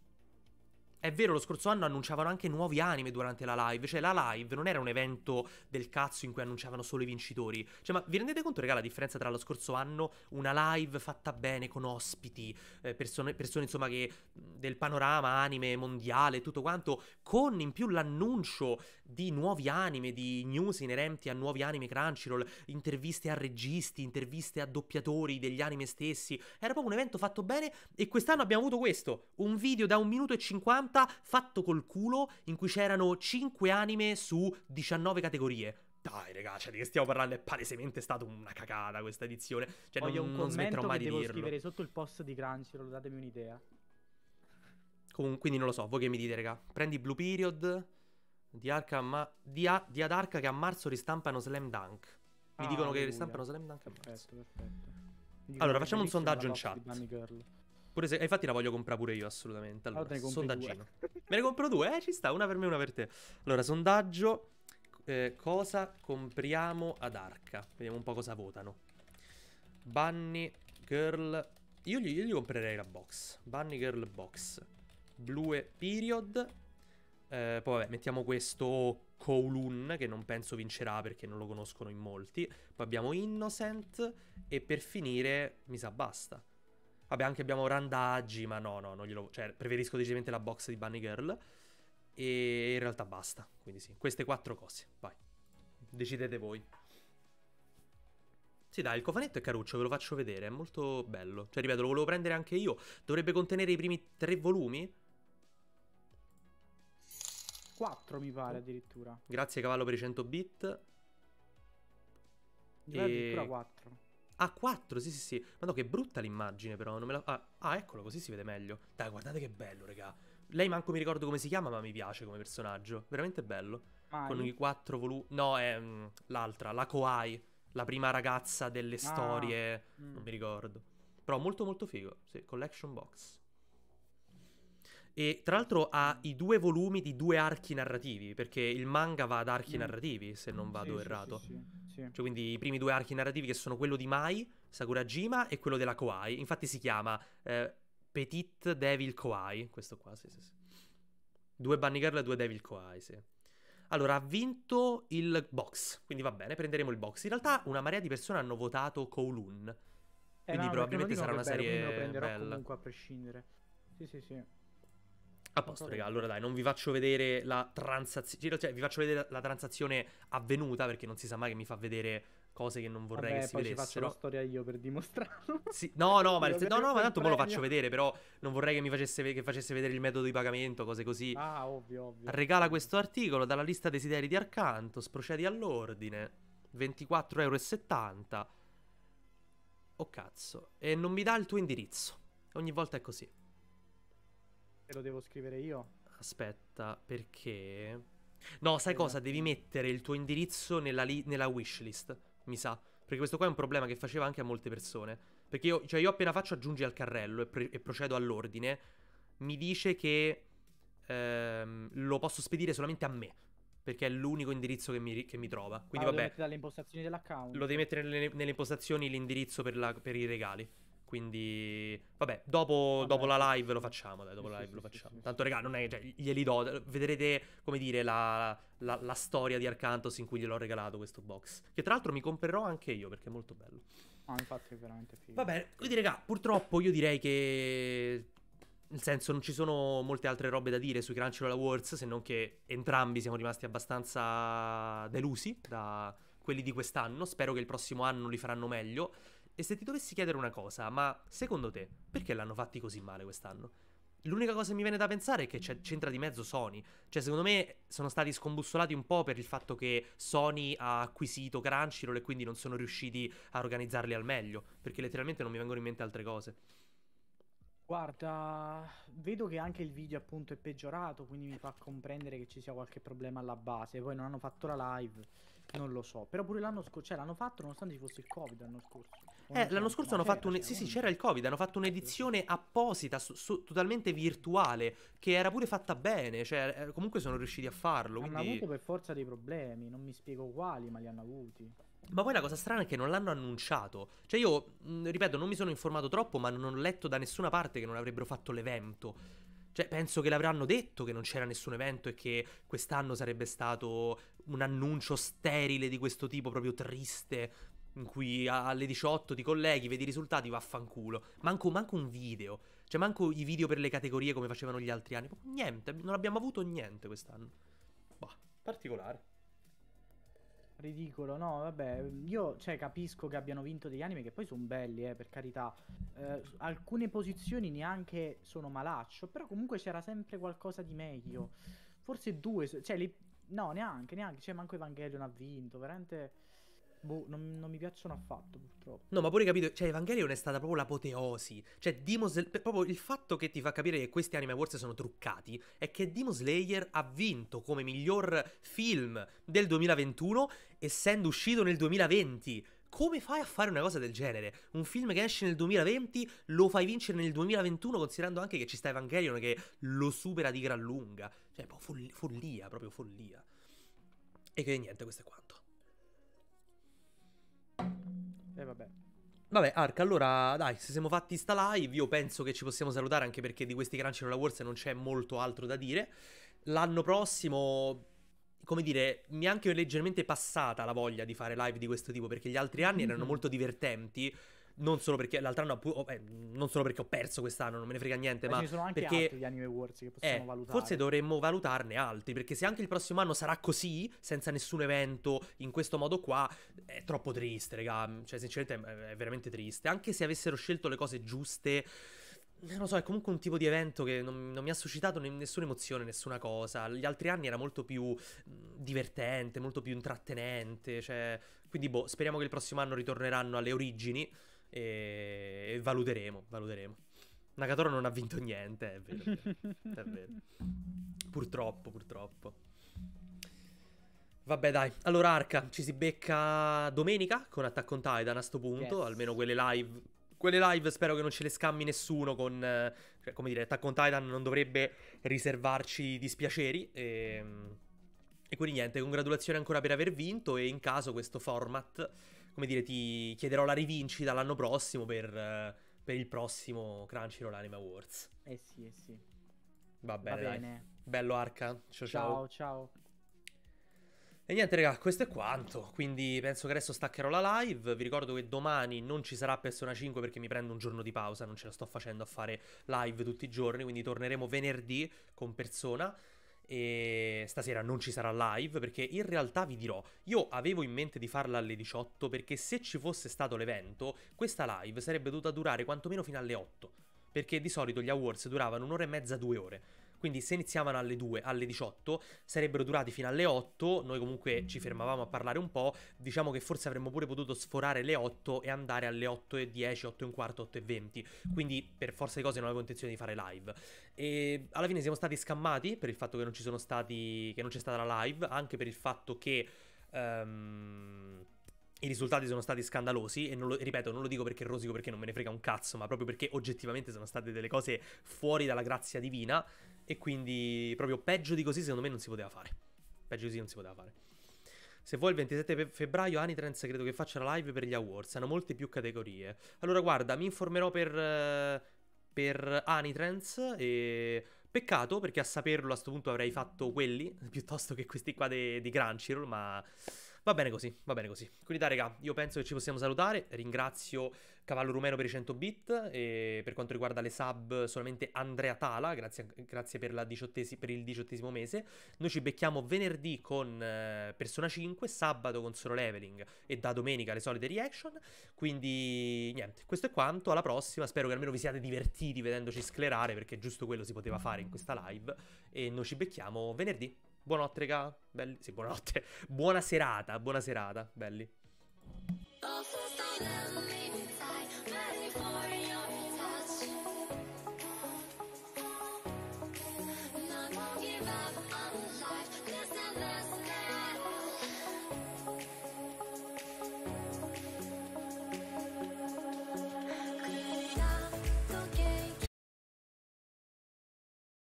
È vero, lo scorso anno annunciavano anche nuovi anime durante la live. Cioè, la live non era un evento del cazzo in cui annunciavano solo i vincitori. Cioè, ma vi rendete conto, raga, la differenza tra lo scorso anno, una live fatta bene, con ospiti, eh, persone, persone, insomma, che del panorama anime mondiale e tutto quanto, con in più l'annuncio di nuovi anime, di news inerenti a nuovi anime Crunchyroll, interviste a registi, interviste a doppiatori degli anime stessi. Era proprio un evento fatto bene e quest'anno abbiamo avuto questo, un video da un minuto e cinquanta fatto col culo in cui c'erano cinque anime su diciannove categorie. dai, raga, cioè, di che stiamo parlando? È palesemente stata una cagata questa edizione. Cioè, Voglio non, un non smetterò commento mai che di devo dirlo. scrivere sotto il post di Crunchyroll, datemi un'idea. Comun- quindi non lo so, voi che mi dite, raga? Prendi Blue Period di Arca, ma... di, A- di Ad Arca che a marzo ristampano Slam Dunk. Mi Ah, dicono che alleluia. ristampano Slam Dunk a marzo. Perfetto, perfetto. Mi dicono Allora, che è facciamo un bellissima sondaggio la in box di chat. Bunny Girl. Pure se... e infatti la voglio comprare pure io, assolutamente. Allora, Allora te ne compri sondaggino. due. Me ne compro due, eh, ci sta, una per me e una per te. Allora, sondaggio. Eh, cosa compriamo ad Arca? Vediamo un po' cosa votano. Bunny Girl. Io gli, io gli comprerei la box. Bunny Girl box. Blue Period. Eh, poi vabbè, mettiamo questo Kowloon, che non penso vincerà perché non lo conoscono in molti. Poi abbiamo Innocent. E per finire, mi sa basta. Vabbè, anche abbiamo Randaggi, ma no, no, non glielo... Cioè, preferisco decisamente la box di Bunny Girl. E in realtà basta. Quindi sì, queste quattro cose. Vai. Decidete voi. Sì, dai, il cofanetto è caruccio, ve lo faccio vedere. È molto bello. Cioè, ripeto, lo volevo prendere anche io. Dovrebbe contenere i primi tre volumi. quattro mi pare addirittura. Grazie Cavallo per i cento bit. Mi pare addirittura E... quattro. Ah, quattro, sì, sì, sì. Ma no, che brutta l'immagine, però. Non me la... ah, ah, eccolo, così si vede meglio. Dai, guardate che bello, raga. Lei manco mi ricordo come si chiama, ma mi piace come personaggio. Veramente bello. Mai? Con i quattro volumi. No, è mm, l'altra, la Kouai. La prima ragazza delle storie. Ah, mm. Non mi ricordo. Però molto molto figo. Sì, collection box. E tra l'altro ha i due volumi di due archi narrativi. Perché il manga va ad archi Mm. narrativi, se non vado Sì, sì, errato. sì, sì, sì. Cioè, quindi i primi due archi narrativi che sono quello di Mai, Sakurajima, e quello della Kouai. Infatti si chiama eh, Petit Devil Kouai. Questo qua, sì, sì, sì. Due Bunny Girl e due Devil Kouai, sì. Allora, ha vinto il box, quindi va bene, prenderemo il box. In realtà una marea di persone hanno votato Kowloon, Eh, quindi no, probabilmente sarà una bello, quindi me lo serie prenderò bella. comunque a prescindere. Sì, sì, sì. A posto, raga, allora dai, non vi faccio vedere la transazione, cioè vi faccio vedere la transazione avvenuta, perché non si sa mai che mi fa vedere cose che non vorrei Vabbè, che si poi ci faccio la vedessero. storia io per dimostrarlo. Sì, no, no, ma, Dico che no, no, ma questo è il tanto me lo premio. faccio vedere, però non vorrei che mi facesse, che facesse vedere il metodo di pagamento, cose così. Ah, ovvio, ovvio. Regala questo articolo dalla lista desideri di Arcantos, procedi all'ordine, ventiquattro e settanta euro. Oh cazzo, e non mi dà il tuo indirizzo. Ogni volta è così. Te lo devo scrivere io? Aspetta, perché... No, sai Eh, cosa? un Devi attimo. mettere il tuo indirizzo nella, li- nella wishlist, mi sa. Perché questo qua è un problema che faceva anche a molte persone. Perché io, cioè io appena faccio aggiungi al carrello e, pre- e procedo all'ordine, mi dice che ehm, lo posso spedire solamente a me. Perché è l'unico indirizzo che mi, ri- che mi trova. Ah, Quindi lo devo vabbè, mettere dalle impostazioni dell'account. lo devi mettere nelle, nelle impostazioni l'indirizzo per, la- per i regali. Quindi, vabbè, dopo, Vabbè, dopo la sì, live sì, lo sì. facciamo, dai, dopo Sì, la sì, live lo sì, sì, facciamo. sì, Tanto, sì. raga, non è, cioè, glieli do, vedrete, come dire, la, la, la storia di Arcantos in cui gliel'ho regalato questo box. Che tra l'altro mi comprerò anche io, perché è molto bello. Ah, infatti è veramente figo. Vabbè, quindi, raga, purtroppo io direi che... Nel senso, non ci sono molte altre robe da dire sui Crunchyroll Awards, se non che entrambi siamo rimasti abbastanza delusi da quelli di quest'anno. Spero che il prossimo anno li faranno meglio. E se ti dovessi chiedere una cosa, ma secondo te, perché l'hanno fatti così male quest'anno? L'unica cosa che mi viene da pensare è che c'è- c'entra di mezzo Sony. Cioè, secondo me sono stati scombussolati un po' per il fatto che Sony ha acquisito Crunchyroll e quindi non sono riusciti a organizzarli al meglio. Perché letteralmente non mi vengono in mente altre cose. Guarda, vedo che anche il video appunto è peggiorato, quindi mi fa comprendere che ci sia qualche problema alla base. Poi non hanno fatto la live, non lo so. Però pure l'anno scorso, cioè l'hanno fatto nonostante ci fosse il Covid l'anno scorso. O non Eh, l'anno c'era? scorso No, hanno c'era, fatto un... c'era, Sì, sì, non- c'era il Covid, hanno fatto un'edizione apposita, su- su- totalmente virtuale, che era pure fatta bene, cioè eh, comunque sono riusciti a farlo, Hanno quindi... avuto per forza dei problemi, non mi spiego quali, ma li hanno avuti. Ma poi la cosa strana è che non l'hanno annunciato. Cioè io, mh, ripeto, non mi sono informato troppo, ma non ho letto da nessuna parte che non avrebbero fatto l'evento. Cioè, penso che l'avranno detto che non c'era nessun evento e che quest'anno sarebbe stato un annuncio sterile di questo tipo, proprio triste, in cui a- alle diciotto ti colleghi, vedi i risultati, vaffanculo. Manco, manco un video. Cioè, manco i video per le categorie come facevano gli altri anni. Proprio niente, non abbiamo avuto niente quest'anno. Bah, particolare. Ridicolo, no, vabbè, io cioè, capisco che abbiano vinto degli anime che poi sono belli, eh, per carità. Eh, s- alcune posizioni neanche sono malaccio, però comunque c'era sempre qualcosa di meglio. Forse due, s- cioè le- No, neanche, neanche. Cioè, manco Evangelion ha vinto. Veramente. Boh, non, non mi piacciono affatto, purtroppo. No, ma pure capito, cioè Evangelion è stata proprio l'apoteosi. Cioè Demon Slayer, proprio il fatto che ti fa capire che questi Anime Awards sono truccati è che Demon Slayer ha vinto come miglior film del duemilaventuno essendo uscito nel duemilaventi. Come fai a fare una cosa del genere? Un film che esce nel duemilaventi lo fai vincere nel duemilaventuno, considerando anche che ci sta Evangelion che lo supera di gran lunga. Cioè, boh, follia, follia, proprio follia. E che niente, questo è quanto. E eh, vabbè. Vabbè, Ark, allora dai, se siamo fatti sta live, io penso che ci possiamo salutare anche perché di questi Crunchyroll Awards non c'è molto altro da dire. L'anno prossimo, come dire, mi è anche leggermente passata la voglia di fare live di questo tipo perché gli altri anni erano molto divertenti. Non solo perché l'altro anno, oh, eh, non solo perché ho perso quest'anno, non me ne frega niente, ma, ma ci sono anche perché altri di Anime Awards che possiamo eh, valutare. forse dovremmo valutarne altri, perché se anche il prossimo anno sarà così, senza nessun evento, in questo modo qua, è troppo triste, raga. Cioè, sinceramente è, è veramente triste. Anche se avessero scelto le cose giuste, non lo so, è comunque un tipo di evento che non, non mi ha suscitato ne- nessuna emozione, nessuna cosa. Gli altri anni era molto più mh, divertente, molto più intrattenente, cioè... Quindi, boh, speriamo che il prossimo anno ritorneranno alle origini e, e valuteremo, valuteremo. Nagatoro non ha vinto niente, è vero, è vero, è vero. Purtroppo, purtroppo. Vabbè, dai. Allora, Arca, ci si becca domenica con Attack on Titan a sto punto, Yes. almeno quelle live. Quelle live spero che non ce le scammi nessuno con... eh, cioè, come dire, Attack on Titan non dovrebbe riservarci dispiaceri. E, e quindi niente, congratulazioni ancora per aver vinto e in caso questo format, come dire, ti chiederò la rivincita l'anno prossimo per, eh, per il prossimo Crunchyroll Anime Awards. Eh sì, eh sì. Va bene, Va dai. bene. Bello Arca, ciao ciao. Ciao, ciao. E niente raga, questo è quanto, quindi penso che adesso staccherò la live, vi ricordo che domani non ci sarà Persona cinque perché mi prendo un giorno di pausa, non ce la sto facendo a fare live tutti i giorni, quindi torneremo venerdì con Persona e stasera non ci sarà live perché in realtà vi dirò, io avevo in mente di farla alle diciotto perché se ci fosse stato l'evento, questa live sarebbe dovuta durare quantomeno fino alle otto, perché di solito gli awards duravano un'ora e mezza, due ore. Quindi se iniziavano alle due, alle diciotto, sarebbero durati fino alle otto, noi comunque ci fermavamo a parlare un po', diciamo che forse avremmo pure potuto sforare le otto e andare alle otto e dieci, otto e un quarto, otto e venti, quindi per forza di cose non avevo intenzione di fare live. E alla fine siamo stati scammati per il fatto che non ci sono stati, che non c'è stata la live, anche per il fatto che... Um, i risultati sono stati scandalosi e non lo, ripeto, non lo dico perché rosico perché non me ne frega un cazzo, ma proprio perché oggettivamente sono state delle cose fuori dalla grazia divina e quindi proprio peggio di così secondo me non si poteva fare. Peggio di così non si poteva fare. Se vuoi il ventisette febbraio Anitrends credo che faccia la live per gli awards, hanno molte più categorie. Allora guarda, mi informerò per, per Anitrends e... Peccato perché a saperlo a sto punto avrei fatto quelli piuttosto che questi qua di Crunchyroll, ma... Va bene così, va bene così. Quindi dai raga, io penso che ci possiamo salutare. Ringrazio Cavallo Rumeno per i cento bit e per quanto riguarda le sub solamente Andrea Tala, grazie, grazie per, la diciottesi, per il diciottesimo mese. Noi ci becchiamo venerdì con eh, Persona cinque, sabato con Solo Leveling e da domenica le solite reaction. Quindi niente, questo è quanto, alla prossima. Spero che almeno vi siate divertiti vedendoci sclerare perché giusto quello si poteva fare in questa live e noi ci becchiamo venerdì. Buonanotte, raga. Belli. Sì, buonanotte. Buona serata, buona serata, belli.